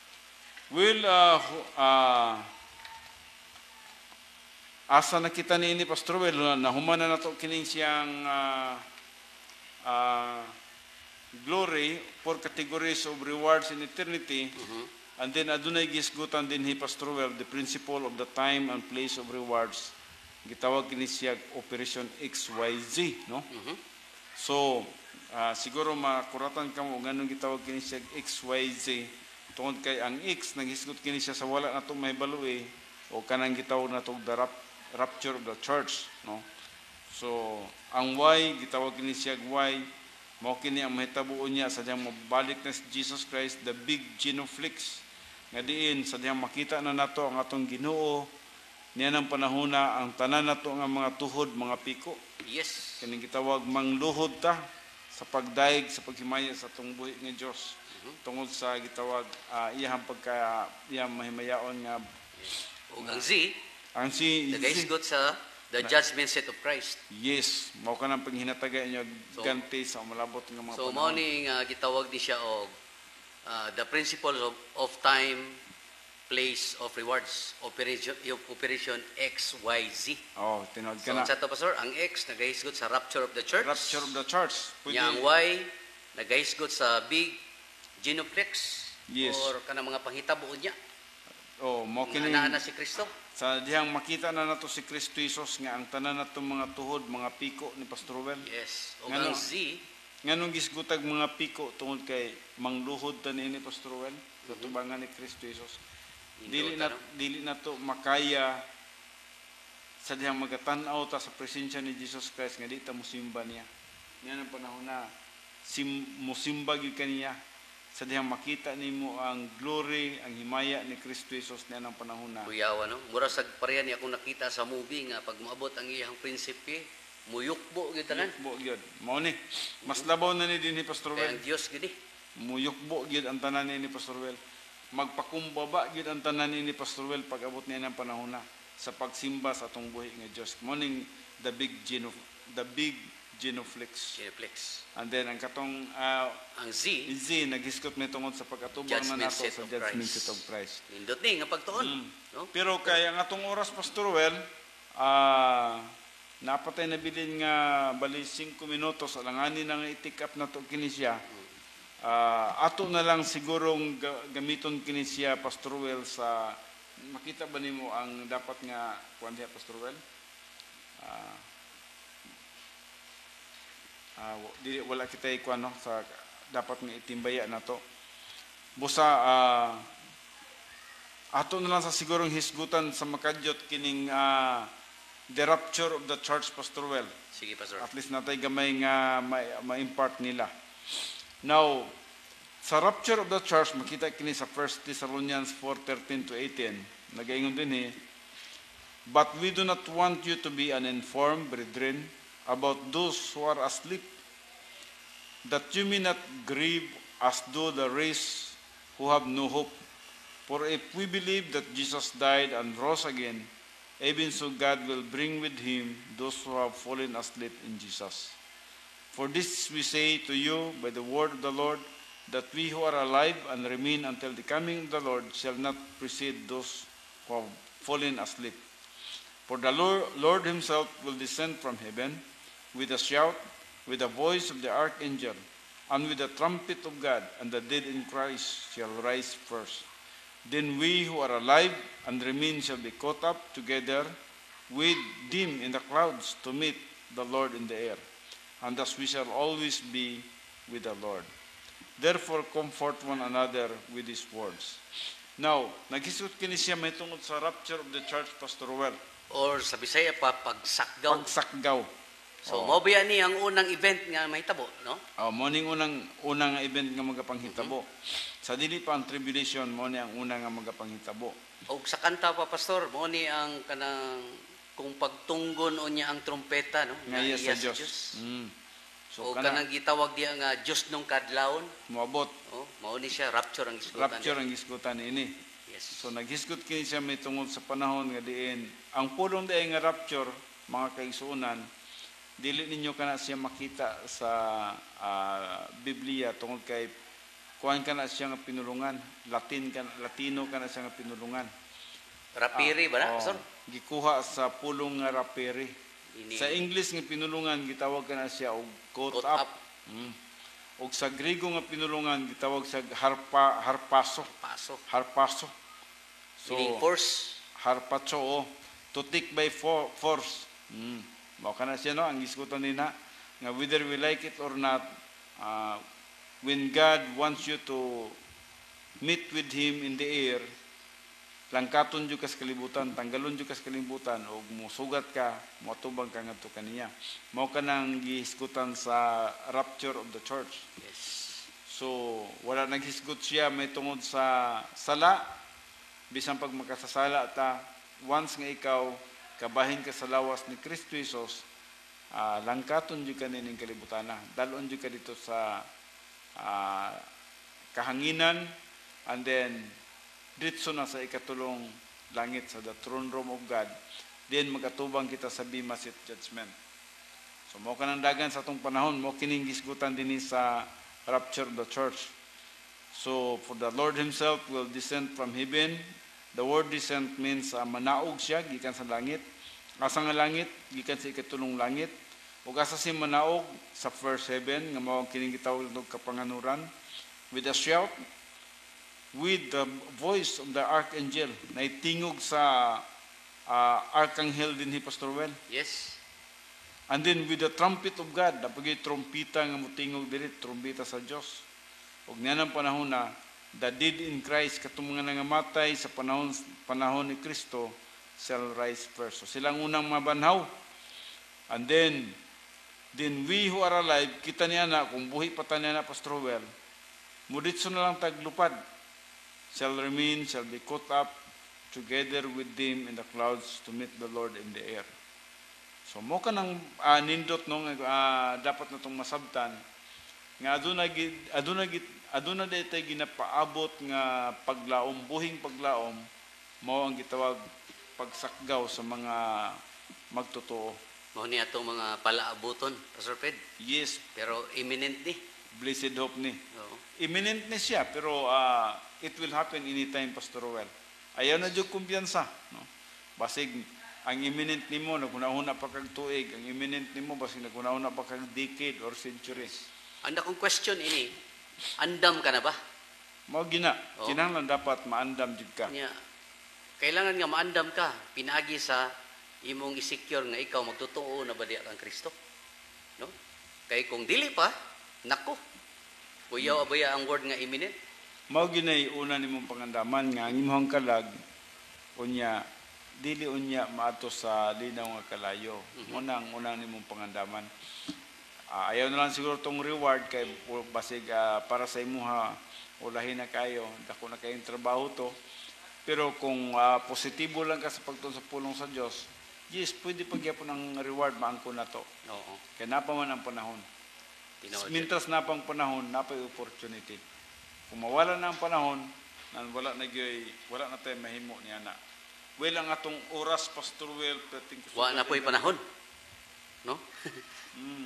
Well, uh, uh, asa nakita ni ini Pastor Well, nahuman na nato kining siyang uh, uh, glory, four categories of rewards in eternity. Mhm. And then adunay gisgutan din hi Pastor Well, the principle of the time and place of rewards. Gitawag kini siya Operation X Y Z, no? Mhm. So, ah, siguro makuratan ka mo nganong gitawag kini siya X Y Z. Tungod kay ang X naghisgot kini siya sa wala nato mahibalo eh, o kanang gitawag nato the rap, rapture of the church, no? So, ang Y gitawag kini siya Y. Mao kini ang mahitabuon niya sa diyang mabalik na si Jesus Christ, the big genuflex. Nga diin sa diyang makita na nato ang atong Ginoo niya ng panahona ang tanan nato nga mga tuhod, mga piko. Yes. Kaning gitawag mangluhod ta sa pagdaig sa paghimaya sa atong buhi nga Dios. Tungod sa gitawag uh, iyang pagka iyang mahimayaon nga Ug ang Z, ang si nagaisgot sa the judgment seat of Christ. yes, mao ka nang panghinatagay niya So- ganti sa malabot nga mga So mao panahon. ni nga gitawag di siya og uh, the principle of, of time, place of rewards, operation yung operation X Y Z. Oh, tinod ka So na. sa to pastor, ang X nagahisgot sa rapture of the church. Rapture of the church. Pwede, Nya ang Y nagahisgot sa big genuflex Yes. or kanang mga pangitabuon niya. oh, mao Nga kini naa na si Kristo. sa dihang makita na nato si Kristo Jesus nga ang tanan natong mga tuhod, mga piko ni Pastor Well. Yes. O Ngano? ang Z nganong gisgutag mga piko tungod kay mangluhod ta niini Pastor Well sa tubangan ni Kristo Jesus. Dili na dili na to makaya sa dihang magatan-aw ta sa presensya ni Jesus Christ nga di ta mosimba niya. Yan ang panahon na sim, mosimba gyud kaniya sa dihang makita nimo ang glory, ang himaya ni Kristo Jesus niya ang panahon na. Kuyawa, no? Mura sa pareha niya akong nakita sa movie nga pag maabot ang iyang prinsipe, muyukbo gyud tanan. Muyukbo gyud. Mao ni mas labaw na ni dinhi Pastor Kaya Well. ang Dios gid. Muyukbo gyud ang tanan ni Pastor Well. Magpakumbaba gyud ang tanan ni Pastor Well pag abot niya ng panahon na sa pagsimba sa atong buhi nga Dios. Morning the big geno the big genuflex. Genuflex. And then ang katong uh, Ang Z, Z naghiskot ni tungod sa pagkatubang na Judgment nato seat sa of judgment Christ. seat of Christ. nindot ni nga pagtuon, Mm. no? Pero kaya ang atong oras Pastor Well, ah napatay na bilin nga bali five minutos alanganin na nga i-take up nato kini siya. Ah, ato na lang sigurong ga- gamiton kini siya Pastor Well sa makita ba nimo ang dapat nga kuan diha Pastor Well? Ah, ah, wa- dili wala kita kuan no sa dapat nga itimbaya nato. Busa ah, ato na lang sa sigurong hisgutan sa makadyot kining ah, the rapture of the church Pastor Well. Sige, Pastor. At least natay gamay nga ma- ma-impart nila. Now, sa rapture of the church, makita kini sa First Thessalonians four thirteen to eighteen. Nagaingon din eh, but we do not want you to be uninformed, brethren, about those who are asleep, that you may not grieve as though the race who have no hope. For if we believe that Jesus died and rose again, even so God will bring with him those who have fallen asleep in Jesus. For this we say to you by the word of the Lord, that we who are alive and remain until the coming of the Lord shall not precede those who have fallen asleep. For the Lord, Lord himself will descend from heaven with a shout, with the voice of the archangel, and with the trumpet of God, and the dead in Christ shall rise first. Then we who are alive and remain shall be caught up together with them in the clouds to meet the Lord in the air. And thus we shall always be with the Lord. Therefore comfort one another with these words. Now, naghisut kini siya may tungod sa rapture of the church, Pastor Well. Or sa Bisaya pa, pagsakgaw. Pagsakgaw. So, Oh. mao ba yan ni ang unang event nga mahitabo, no? Oh, morning unang unang event nga magapanghitabo. Sa dili pa ang tribulation mo ni ang unang nga magapanghitabo. O sa kanta pa, Pastor, mao ni ang kanang kung pagtunggon o niya ang trompeta, no? Nga iya sa iya Dios. Mm. So o kana kanang gitawag diya nga Diyos nung kadlawon. moabot Oh, mao ni siya rapture ang isgutan. rapture ang gisgutan ini. Yes. So naghisgot kini siya may tungod sa panahon nga diin. Ang pulong diay nga rapture, mga kaigsuonan, dili ninyo kana siya makita sa ah, Biblia tungod kay kuan kana siya nga pinulungan, Latin kan Latino kana siya nga pinulungan. Rapiri ba na, Ah, Pastor? oh, gikuha sa pulong nga rapiri. Ini, Sa English nga pinulungan gitawag kana siya og caught Caught up. up. Mm. Og sa Griego nga pinulungan gitawag sa harpa harpaso, pasok. harpaso. So Meaning force. harpaso oh, to take by for, force. Mm. Mao kana siya no ang gisgutan nina nga whether we like it or not, uh, when God wants you to meet with him in the air, langkaton jud kas kalibutan, tanggalon jud kas kalibutan og musugat ka, moatubang ka ngadto kaniya. Mao kanang gihisgutan sa rapture of the church. Yes. So wala naghisgot siya may tungod sa sala, bisan pag makasasala ta, once nga ikaw kabahin ka sa lawas ni Kristo Jesus, uh, langkaton jud ka ning kalibutan na. Dalon jud ka dito sa uh, kahanginan, and then ditso na sa ikatulong langit sa the throne room of God, then magatubang kita sa Bema Seat Judgment. So mo kanang dagan sa atong panahon, mo kining gisgutan dinhi sa rapture of the church. So for the Lord himself will descend from heaven. The word descent means uh, manaog siya gikan sa langit. Asa nga langit gikan sa ikatulong langit. Ug asa si manaog sa first heaven nga mao kining gitawag og kapanganuran, with a shout, with the voice of the archangel. Naitingog sa uh, archangel dinhi Pastor Well. Yes. And then with the trumpet of God, napagay trompita nga mutingog diri, trompita sa Dios. Ug nianang panahon na the dead in Christ katong mga nangamatay sa panahon panahon ni Kristo shall rise first. So silang unang mabanhaw. And then then we who are alive, kita niya na kung buhi pa ta niya na Pastor Well, muditso na lang taglupad. Shall remain, shall be caught up together with them in the clouds to meet the Lord in the air. So mo ka nang uh, nindot no uh, dapat natong masabtan nga aduna gid aduna gid aduna daytay ginapaabot nga paglaom, buhing paglaom, mao ang gitawag pagsakgaw sa mga magtotoo. Mao ni atong mga palaabuton, Pastor Ped. Yes, Pero imminent ni. blessed hope ni. Oo. Imminent ni siya pero uh, it will happen anytime, Pastor Well. Ayaw na jud kumpiyansa, no? Basig ang imminent nimo naguna-una pa kag tuig, ang imminent nimo basig naguna-una pa kag decade or centuries. Ang akong question ini, andam ka na ba? Mao gina, Oo. kinahanglan dapat maandam jud ka. Nya, kailangan nga maandam ka, pinagi sa imong isecure nga ikaw magtotoo na ba diya kang Kristo. No? Kay kung dili pa, nako. Kuyaw abaya ang word nga imminent. Mao ginay una nimong pangandaman nga ang imong kalag unya dili unya maato sa linaw nga kalayo. Mhm. Unang unang nimong pangandaman. Uh, ayaw na lang siguro tong reward kay basig uh, para sa imuha ulahin na kayo, dako na kayong trabaho to. Pero kung uh, positibo lang ka sa pagtuon sa pulong sa Dios, yes, pwede pagyapon ang reward maangko na to. Oo. Kaya napa man ang panahon. Tinood. Mintras na pang panahon, napay opportunity. Kung mawala na ang panahon, nan wala na gay, wala na tayo mahimo niya na. Well, ang atong oras, Pastor Well, pating Wa na po'y panahon. No? mm,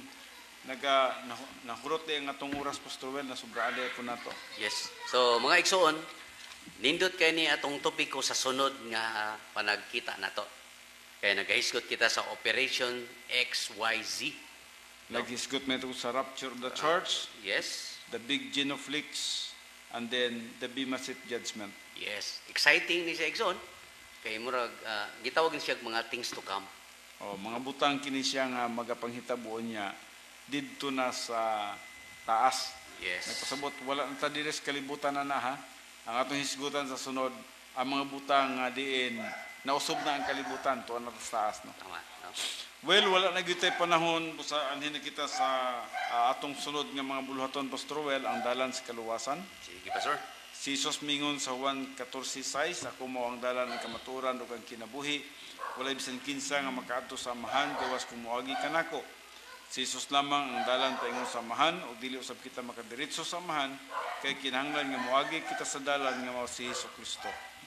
naga nah, nahurot ang atong oras, Pastor Well, na sobraan ko na to. Yes. So, mga igsoon, nindot kay ni atong topiko sa sunod nga panagkita nato. Kaya nagahisgot kita sa Operation X Y Z. No? Naghisgot na ito sa rapture of the church, Yes. the big genuflex, and then the Bema Seat judgment. Yes. Exciting ni sa igsoon. Kay murag uh, gitawag ni siya mga things to come. O, mga butang kini siya nga magapanghitabuon niya didto na sa taas. Yes. Nagpasabot, wala na ta diri sa kalibutan na na ha. Ang atong hisgutan sa sunod, ang mga butang nga diin, nausob na ang kalibutan, tuwan na sa taas. No? Tama. No? Well, wala na gyud tay panahon, sa anhin na kita sa uh, atong sunod nga mga buluhaton, Pastor Well, ang dalan sa kaluwasan. Sige, Pastor. Si Jesus mingon sa Juan fourteen six, ako mo ang dalan ng kamaturan ug ang kinabuhi. Walay bisan kinsa nga makaadto sa amahan, gawas kung moagi kanako. Si Jesus lamang ang dalan paingon sa amahan, ug dili usab kita makadiretso sa amahan, kay kinahanglan nga moagi kita sa dalan nga mao si Jesucristo.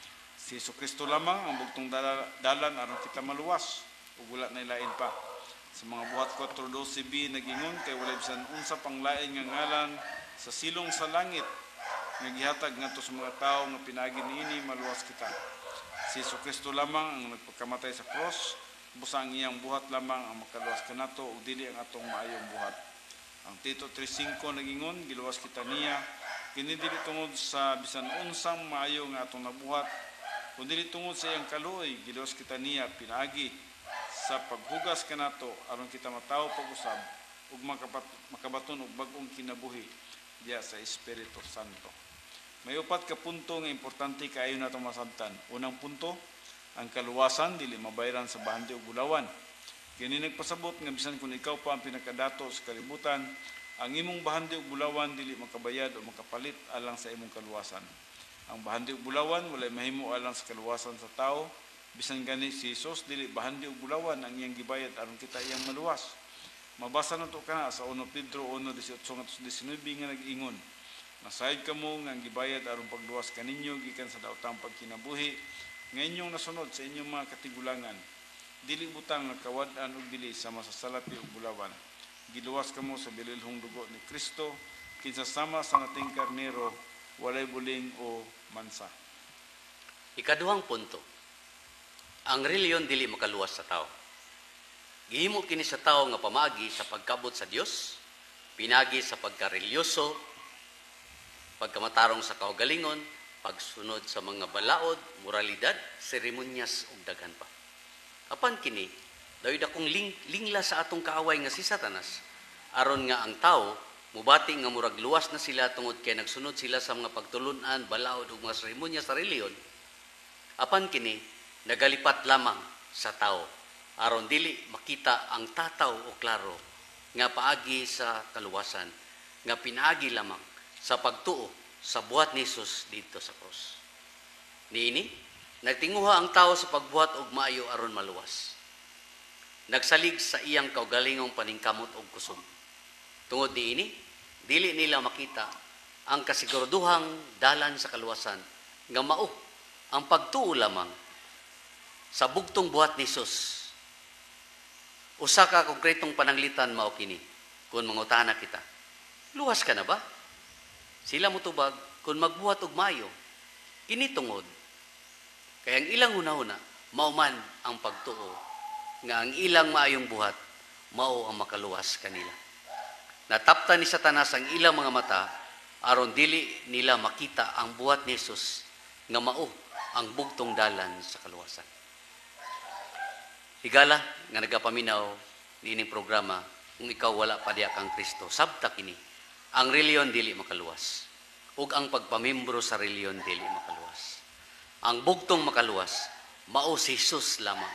Si Jesucristo lamang ang bugtong dalan, dalan aron kita maluwas, ug wala na lain pa. Sa mga buhat four twelve b nagingon kay walay bisan unsa pang lain nga ngalan sa silong sa langit nga gihatag ngadto sa mga tawo nga pinagi niini maluwas kita. Si Jesucristo lamang ang nagpagkamatay sa cross, busa ang iyang buhat lamang ang makaluwas kanato ug dili ang atong maayong buhat. Ang Tito three five nagingon giluwas kita niya kini dili tungod sa bisan unsang maayo nga atong nabuhat, kundi dili tungod sa iyang kaluoy giluwas kita niya pinagi sa paghugas kanato aron kita matawo pag-usab ug makabaton og bag-ong kinabuhi diya sa Espiritu Santo. May upat ka punto nga importante kaayo natong masabtan. Unang punto, ang kaluwasan dili mabayaran sa bahandi ug bulawan. Kini nagpasabot nga bisan kung ikaw pa ang pinakadato sa kalibutan, ang imong bahandi ug bulawan dili makabayad o makapalit alang sa imong kaluwasan. Ang bahandi ug bulawan walay mahimo alang sa kaluwasan sa tao. Bisan gani si Jesus dili bahandi ug bulawan ang iyang gibayad aron kita iyang maluwas. Mabasa nato kana sa First Pedro one eighteen nga nag-ingon, nasayod kamo nga ang gibayad aron pagluwas kaninyo gikan sa daotang pagkinabuhi nga inyong nasunod sa inyong mga katigulangan. Dili butang nga kawad-an ug dili sama sa salapi ug bulawan. Giluwas kamo sa bililhong dugo ni Kristo kinsa sama sa nating karnero, walay buling o mansa. Ikaduhang punto. Ang reliyon dili makaluwas sa tao. Gihimo kini sa tao nga pamaagi sa pagkabot sa Dios, pinagi sa pagkarelyoso, pagkamatarong sa kaugalingon, pagsunod sa mga balaod, moralidad, seremonyas ug daghan pa. Apan kini Dawid akong ling, lingla sa atong kaaway nga si Satanas. Aron nga ang tao, mubati nga murag luwas na sila tungod kay nagsunod sila sa mga pagtulunan, balaod ug mga seremonya sa reliyon. Apan kini, nagalipat lamang sa tao. Aron dili makita ang tataw o klaro nga paagi sa kaluwasan, nga pinaagi lamang sa pagtuo sa buhat ni Jesus dito sa cross. Niini, nagtinguha ang tao sa pagbuhat og maayo aron maluwas. Nagsalig sa iyang kaugalingong paningkamot og kusog. Tungod niini, dili nila makita ang kasiguraduhang dalan sa kaluwasan nga mao ang pagtuo lamang sa bugtong buhat ni Jesus. Usa ka konkretong pananglitan mao kini kung mangutana kita. Luwas ka na ba? Sila motubag kung magbuhat og maayo. Kini tungod kay ang ilang hunahuna mao man ang pagtuo nga ang ilang maayong buhat mao ang makaluwas kanila. Nataptan ni Satanas ang ilang mga mata aron dili nila makita ang buhat ni Jesus nga mao ang bugtong dalan sa kaluwasan. Higala nga nagapaminaw niining programa kung ikaw wala pa diha kang Kristo, sabta kini ang reliyon dili makaluwas ug ang pagpamimbro sa reliyon dili makaluwas. Ang bugtong makaluwas mao si Jesus lamang.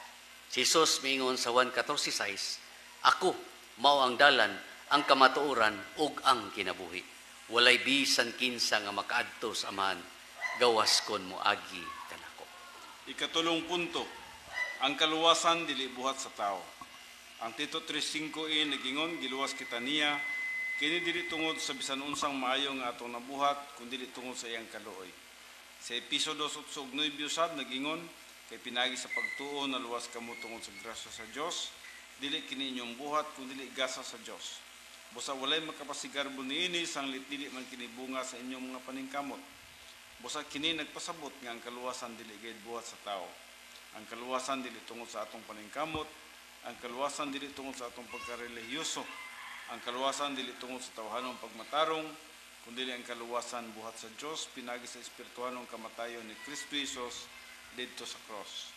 Si Jesus miingon sa Juan fourteen six, ako mao ang dalan, ang kamatuoran ug ang kinabuhi. Walay bisan kinsa nga makaadto sa Amahan gawas kon moagi kanako. Ikatulong punto, ang kaluwasan dili buhat sa tao. Ang Tito three five e nagingon, giluwas kita niya, kini dili tungod sa bisan unsang maayo nga atong nabuhat, kundi dili tungod sa iyang kaluoy. Sa Episodo nine usab nagingon, kay pinagi sa pagtuo na luwas kamo tungod sa grasya sa Dios, dili kini inyong buhat kundi dili gasa sa Dios. Busa walay makapasigarbo niini sanglit dili man kini bunga sa inyong mga paningkamot. Busa kini nagpasabot nga ang kaluwasan dili gayud buhat sa tao. Ang kaluwasan dili tungod sa atong paningkamot, ang kaluwasan dili tungod sa atong pagkarelihiyoso, ang kaluwasan dili tungod sa tawhanong pagmatarong, kundi ang kaluwasan buhat sa Dios pinagi sa espirituhanong kamatayon ni Kristo Jesus didto sa cross.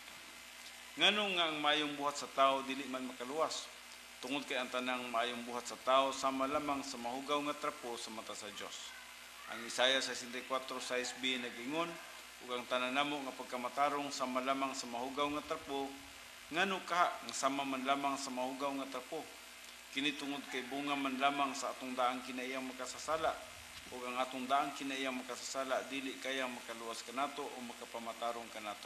Nganong nga ang maayong buhat sa tao dili man makaluwas? Tungod kay ang tanang maayong buhat sa tao sama lamang sa mahugaw nga trapo sa mata sa Dios. Ang Isaiah sixty-four six b nagingon, ug ang tanan namo nga pagkamatarong sama lamang sa mahugaw nga trapo, ngano ka nga sama man lamang sa mahugaw nga trapo? Kini tungod kay bunga man lamang sa atong daang kinaiyang makasasala, ug ang atong daang kinaiyang makasasala dili kayang makaluwas kanato o makapamatarong kanato.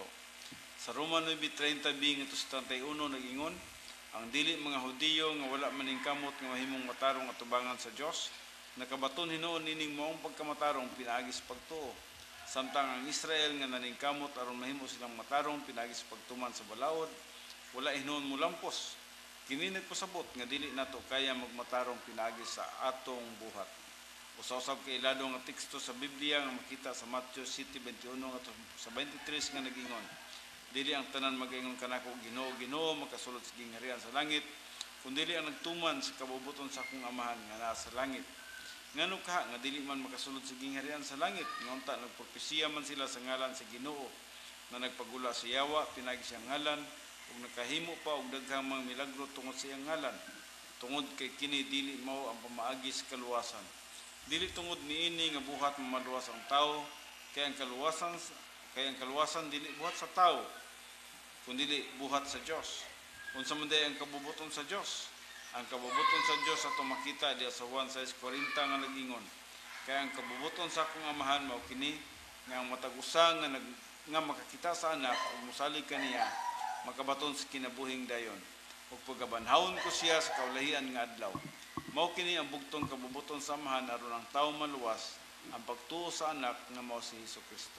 Sa Roma nine thirty b ngadto sa thirty-one nagingon, ang dili mga Hudiyo nga wala maning kamot nga mahimong matarong atubangan sa Dios, nakabaton hinuon nining maong pagkamatarong pinaagi sa pagtuo. Samtang ang Israel nga naning kamot aron mahimo silang matarong pinaagi sa pagtuman sa balaod, wala hinuon mo lampos. Kini nagpasabot nga dili nato kaya magmatarong pinaagi sa atong buhat. Usa-usab kay ilado nga teksto sa Biblia nga makita sa Matthew seven twenty-one ngadto sa twenty-three nga nagingon, dili ang tanan magaingon kanako Ginoo, Ginoo makasulod sa gingharian sa langit, kundi dili ang nagtuman sa kabubuton sa akong Amahan nga naa sa langit. Ngano ka nga dili man makasulod sa gingharian sa langit? Ngunta nagpropesiya man sila sa ngalan sa Ginoo, na nagpagula sa yawa pinagi siyang ngalan, ug nakahimo pa og daghang mga milagro tungod sa iyang ngalan. Tungod kay kini dili mao ang pamaagi sa kaluwasan. Dili tungod niini nga buhat mamaluwas ang tao, kay ang kaluwasan kay ang kaluwasan dili buhat sa tao, kundi dili buhat sa Dios. Unsa man day ang kabubuton sa Dios? Ang kabubuton sa Dios atong makita diha sa Juan six forty nga nagingon, kay ang kabubuton sa akong Amahan mao kini nga ang matag usa nga nag nga makakita sa anak ug mosalig kaniya, makabaton sa kinabuhing dayon, ug pagabanhawon ko siya sa kaulahian nga adlaw. Mao kini ang bugtong kabubuton sa Amahan aron ang tawo maluwas, ang pagtuo sa anak nga mao si Hesukristo.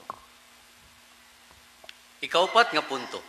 Ikaupat nga punto.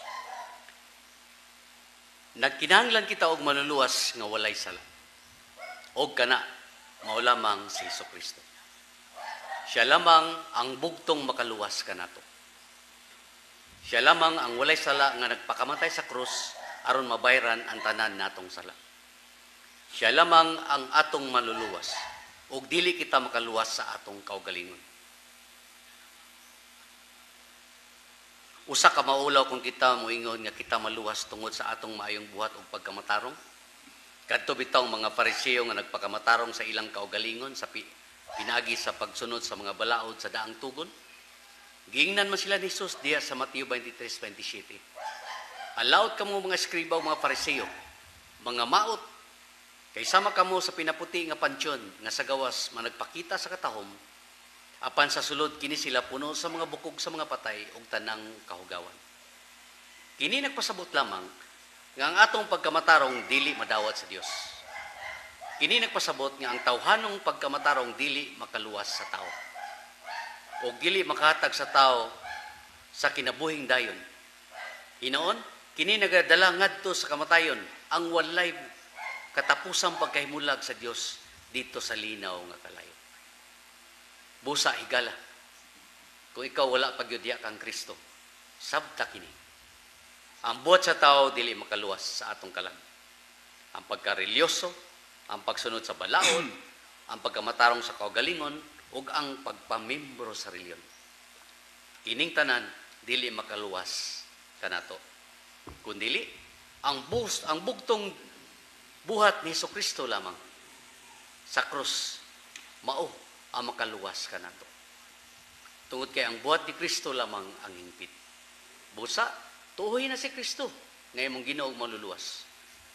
Nagkinahanglan kita og maluluwas nga walay sala. Og kana mao lamang si Hesukristo. Siya lamang ang bugtong makaluwas kanato. Siya lamang ang walay sala nga nagpakamatay sa krus aron mabayaran ang tanan natong sala. Siya lamang ang atong maluluwas ug dili kita makaluwas sa atong kaugalingon. Usa ka maulaw kung kita moingon nga kita maluwas tungod sa atong maayong buhat ug pagkamatarong. Kadto bitaw mga Pariseo nga nagpakamatarong sa ilang kaugalingon sa pi, pinagi sa pagsunod sa mga balaod sa daang tugon. Giingnan man sila ni Jesus diya sa Mateo twenty-three twenty-seven. Allowed kamo mga eskriba o mga Pariseo, mga maot, kay sama kamo sa pinaputi nga pansyon nga sa gawas managpakita sa katahom, apan sa sulod kini sila puno sa mga bukog sa mga patay ug tanang kahugawan. Kini nagpasabot lamang nga ang atong pagkamatarong dili madawat sa Dios. Kini nagpasabot nga ang tawhanong pagkamatarong dili makaluwas sa tao. O dili makahatag sa tao sa kinabuhing dayon. Hinoon, kini nagadala ngadto sa kamatayon ang walay katapusang pagkahimulag sa Dios dito sa linaw nga kalayo. Busa higala. Kung ikaw wala pagyudya kang Kristo, sabta kini. Ang buhat sa tao dili makaluwas sa atong kalag. Ang pagkarelyoso, ang pagsunod sa balaod, ang pagkamatarong sa kaugalingon, ug ang pagpamimbro sa reliyon. Kining tanan dili makaluwas kanato. Kundili ang bus, ang bugtong buhat ni Jesucristo lamang sa krus mao ang makaluwas kanato. Tungod kay ang buhat ni Kristo lamang ang hingpit. Busa tuhoy na si Kristo ngay mong Ginoo maluluwas.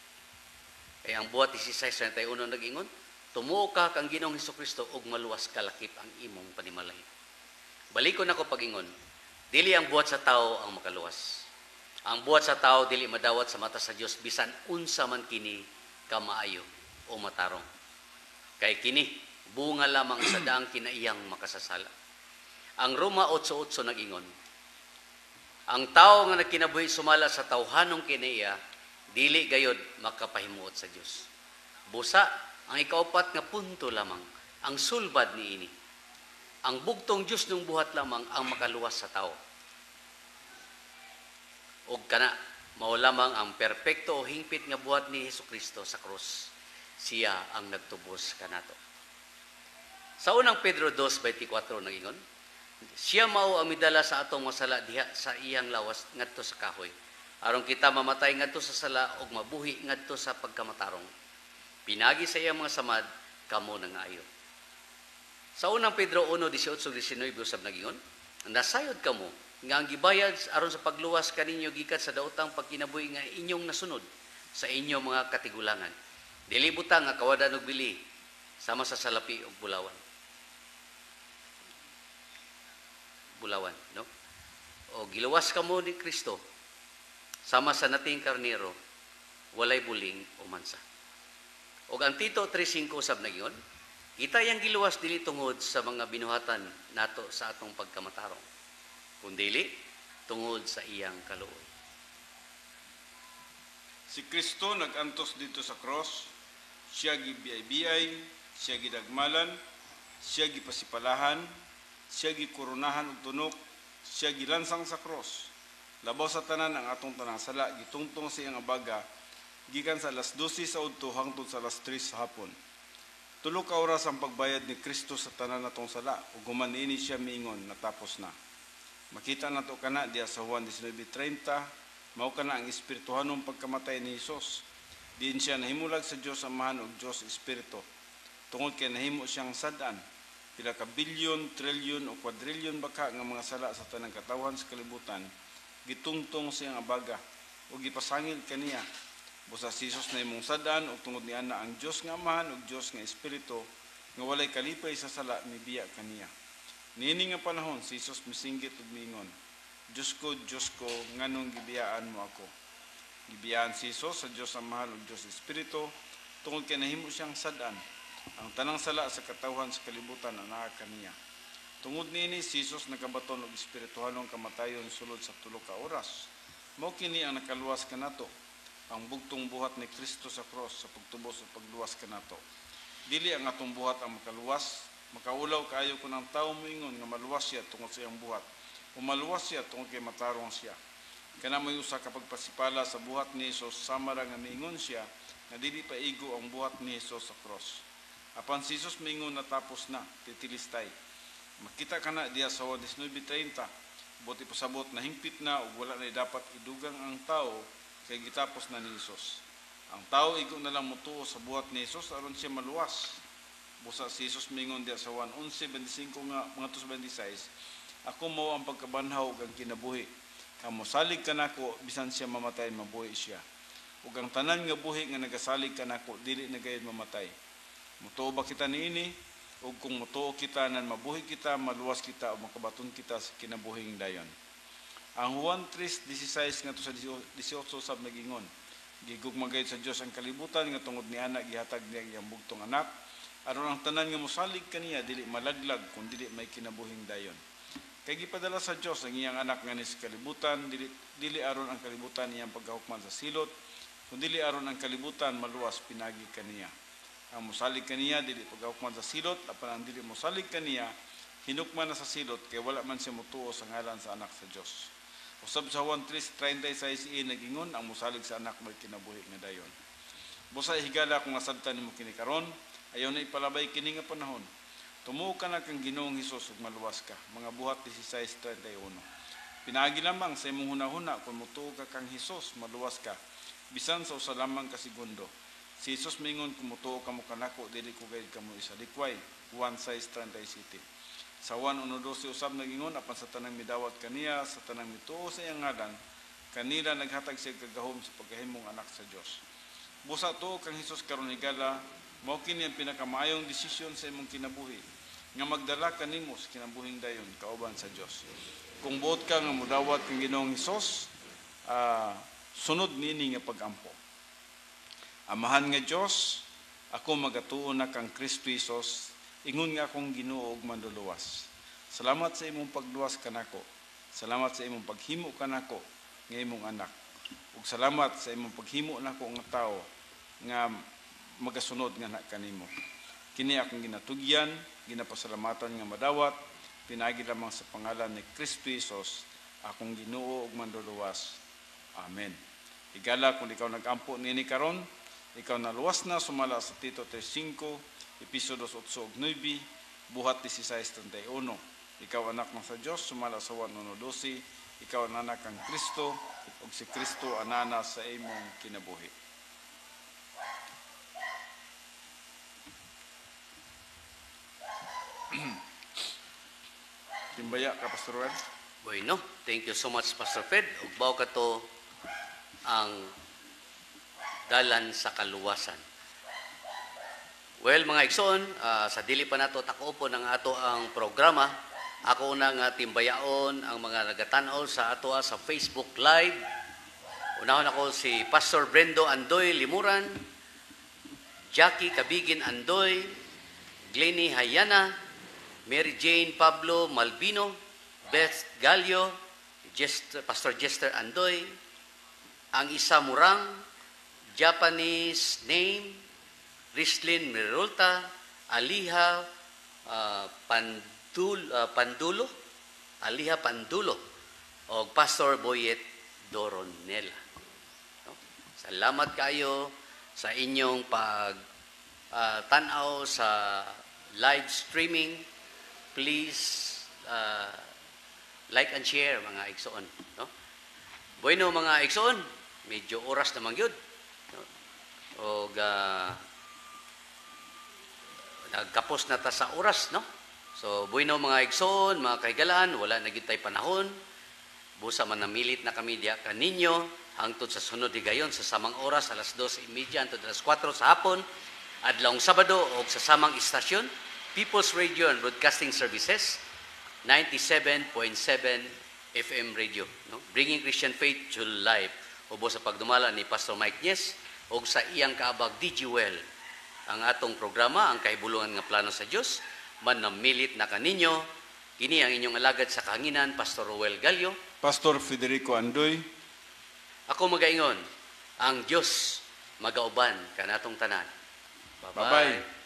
Kay ang buhat sixteen thirty-one nag-ingon, tumuo ka kang Ginoong Hesukristo ug maluwas kalakip ang imong panimalay. Balikon ako pag-ingon, dili ang buhat sa tao ang makaluwas. Ang buhat sa tao dili madawat sa mata sa Dios bisan unsa man kini kamaayo o matarong. Kay kini bunga lamang sa daang kinaiyang makasasala. Ang Roma eight eight nag-ingon, ang tao nga nagkinabuhi sumala sa tawhanong kinaiya, dili gayod makapahimuot sa Dios. Busa, ang ikaupat nga punto lamang, ang sulbad ni ini. Ang bugtong Dios ng buhat lamang ang makaluwas sa tao. Og kana, mao lamang ang perpekto o hingpit nga buhat ni Hesukristo sa krus. Siya ang nagtubos kanato. Sa unang Pedro two twenty-four nag-ingon, siya mao ang midala sa atong masala diha sa iyang lawas ngadto sa kahoy. Aron kita mamatay ngadto sa sala ug mabuhi ngadto sa pagkamatarong. Pinagi sa iyang mga samad kamo nangayo. Sa unang Pedro one eighteen nineteen usab nagingon, nasayod kamo nga ang gibayad aron sa pagluwas kaninyo gikan sa daotang pagkinabuhi nga inyong nasunod sa inyong mga katigulangan. Dili butang nga kawadan og bili sama sa salapi ug bulawan. Bulawan, no? O giluwas kamo ni Kristo sama sa nating karnero, walay buling o mansa. O ang Tito three five sab nagingon, kita yang giluwas dili tungod sa mga binuhatan nato sa atong pagkamatarong, kundili tungod sa iyang kaluoy. Si Kristo nagantos dito sa cross, siya gibiyay-biyay, siya gidagmalan, siya gipasipalahan, siya gikurunahan og tunok, siya gilansang sa cross. Labaw sa tanan ang atong tanang sala, gitungtong sa iyang abaga, gikan sa alas twelve sa udto hangtod sa alas tres sa hapon. Tulo ka oras ang pagbayad ni Kristo sa tanan natong sala, ug human ini siya miingon natapos na. Makita nato kana diya sa Juan nineteen thirty, mao kana ang espirituhanong pagkamatay ni Hesus. Diin siya nahimulag sa Dios Amahan ug Dios Espiritu. Tungod kay nahimo siyang sad-an, pila ka bilyon, trilyon o kwadrilyon baka nga mga sala sa tanang katawhan sa kalibutan, gitungtong sa iyang abaga ug gipasangil kaniya. Busa si Jesus na imong sad-an ug tungod ni ana ang Dios nga Amahan ug Dios nga Espiritu nga walay kalipay sa sala mibiya kaniya. Niini nga panahon si Jesus misinggit ug miingon, Diyos ko, Diyos ko, nganong gibiyaan mo ako. Gibiyaan si Jesus sa Dios Amahan ug Dios Espiritu tungod kay nahimo siyang sad-an. Ang tanang sala sa katawhan sa kalibutan anaa kaniya. Tungod niini si Jesus nagabaton og espirituhanong kamatayon sulod sa tulo ka oras. Mao kini ang nakaluwas kanato, ang bugtong buhat ni Kristo sa cross sa pagtubos at pagluwas kanato. Dili ang atong buhat ang makaluwas, makaulaw kaayo kun ang tawo moingon nga maluwas siya tungod sa iyang buhat. O maluwas siya tungod kay matarong siya. Kana may usa ka pagpasipala sa buhat ni Jesus sama ra nga miingon siya nga dili pa igo ang buhat ni Jesus sa cross. Apan si Jesus mingon natapos na, titilistay. Makita ka na diya sa Juan nineteen thirty, buti pasabot na hingpit na ug wala na dapat idugang ang tao kay gitapos na ni Hesus. Ang tao igo na lang mutuo sa buhat ni Hesus aron siya maluwas. Busa si Hesus mingon diya sa Juan eleven twenty-five nga mga twenty-six, ako mo ang pagkabanhaw ug ang kinabuhi. Kamo salig kanako bisan siya mamatay mabuhi siya. Ug ang tanan nga buhi nga nagasalig kanako dili na gayud mamatay. Mutuo ba kita niini? Ug kung mutuo kita nan mabuhi kita, maluwas kita o makabaton kita sa kinabuhing dayon. Ang Juan three sixteen nga to sa eighteen sab nagingon, gigugmagay sa Dios ang kalibutan nga tungod ni anak gihatag niya iyang bugtong anak aron ang tanan nga mosalig kaniya dili malaglag kun dili may kinabuhing dayon. Kay gipadala sa Dios ang iyang anak nga ni sa kalibutan dili, dili aron ang kalibutan iyang paghukman sa silot kun dili aron ang kalibutan maluwas pinagi kaniya. Ang mosalig kaniya dili paghukman sa silot apan ang dili mosalig kaniya hinukman na sa silot kay wala man siya motuo sa ngalan sa anak sa Dios. Usab sa Juan three thirty-six i nagingon ang mosalig sa anak may kinabuhi nga dayon. Busa higala kung nasabtan nimo kini karon, ayaw na ipalabay kini nga panahon. Tumuo ka na kang Ginoong Hesus ug maluwas ka. Mga buhat sixteen thirty-one. Pinaagi lamang sa imong hunahuna kung mutuo ka kang Hesus maluwas ka. Bisan sa usa lamang ka segundo. Si Hesus mingon kung mutuo ka mo kanako dili ko gayud kamo isa likway. Juan six thirty-seven. Sa Juan one twelve usab nagingon apan sa tanang midawat kaniya sa tanang mituo sa iyang ngalan kanila naghatag siya kagahom sa pagkahimong anak sa Dios. Busa tuo kang Hesus karon higala mao kini ang pinakamaayong desisyon sa imong kinabuhi nga magdala kanimo sa kinabuhing dayon kauban sa Dios. Kung buot ka nga mudawat kang Ginoong Hesus, uh, sunod nini nga pagampo. Amahan nga Dios, ako magatuo na kang Kristo Jesus. Ingon nga akong Ginoo ug manluluwas. Salamat sa imong pagluwas kanako. Salamat sa imong paghimo kanako nga imong anak. Ug salamat sa imong paghimo nako nga tao nga magasunod nga na kanimo. Kini akong ginatugyan, ginapasalamatan nga madawat, pinagi lamang sa pangalan ni Kristo Jesus, akong Ginoo ug manluluwas. Amen. Higala kung ikaw nagampo nini karon, ikaw naluwas na sumala sa Tito three five, Episodos eight ug nine, buhat sixteen thirty-one. Ikaw anak ng sa Dios sumala sa Juan one twelve, ikaw ang anak kang Kristo ug si Kristo anana sa imong kinabuhi. Timbaya ka Pastor Red. Bueno, thank you so much Pastor Fred. Ug bao ka to ang dalan sa kaluwasan. Well, mga igsoon, uh, sa dili pa nato takupo ng ato ang programa, ako na nga timbayaon ang mga nagatan-aw sa ato sa Facebook Live. Unahon ako si Pastor Brendo Andoy Limuran, Jackie Kabigin Andoy, Glenny Hayana, Mary Jane Pablo Malvino, Beth Galio, Jester, Pastor Jester Andoy, ang isa Murang, Japanese name, Rislin Mirulta, Aliha uh, Pandul, uh, Pandulo, Aliha Pandulo, o Pastor Boyet Doronela. No? Salamat kayo sa inyong pag uh, tanaw sa live streaming. Please uh, like and share mga igsoon. No? Bueno mga igsoon, medyo oras naman yun. No? O uh, nagkapos na ta sa oras, no? So, bueno mga igsoon, mga kaigalan, wala na gitay panahon. Busa man namilit na kami diya kaninyo, hangtod sa sunod higayon, sa samang oras, alas twelve thirty, hangtod alas four sa hapon, adlawng Sabado, o sa samang istasyon, People's Radio and Broadcasting Services, ninety-seven point seven F M Radio, no? Bringing Christian Faith to Life. Ubo sa pagdumala ni Pastor Mike Nyes, o sa iyang kaabag D J Well. Ang atong programa, ang kahibulungan nga plano sa Dios, man namilit na kaninyo, kini ang inyong alagad sa kahanginan, Pastor Roel Gallo, Pastor Federico Andoy. Ako magaingon, ang Dios magauban kanatong tanan. Bye-bye. Bye-bye.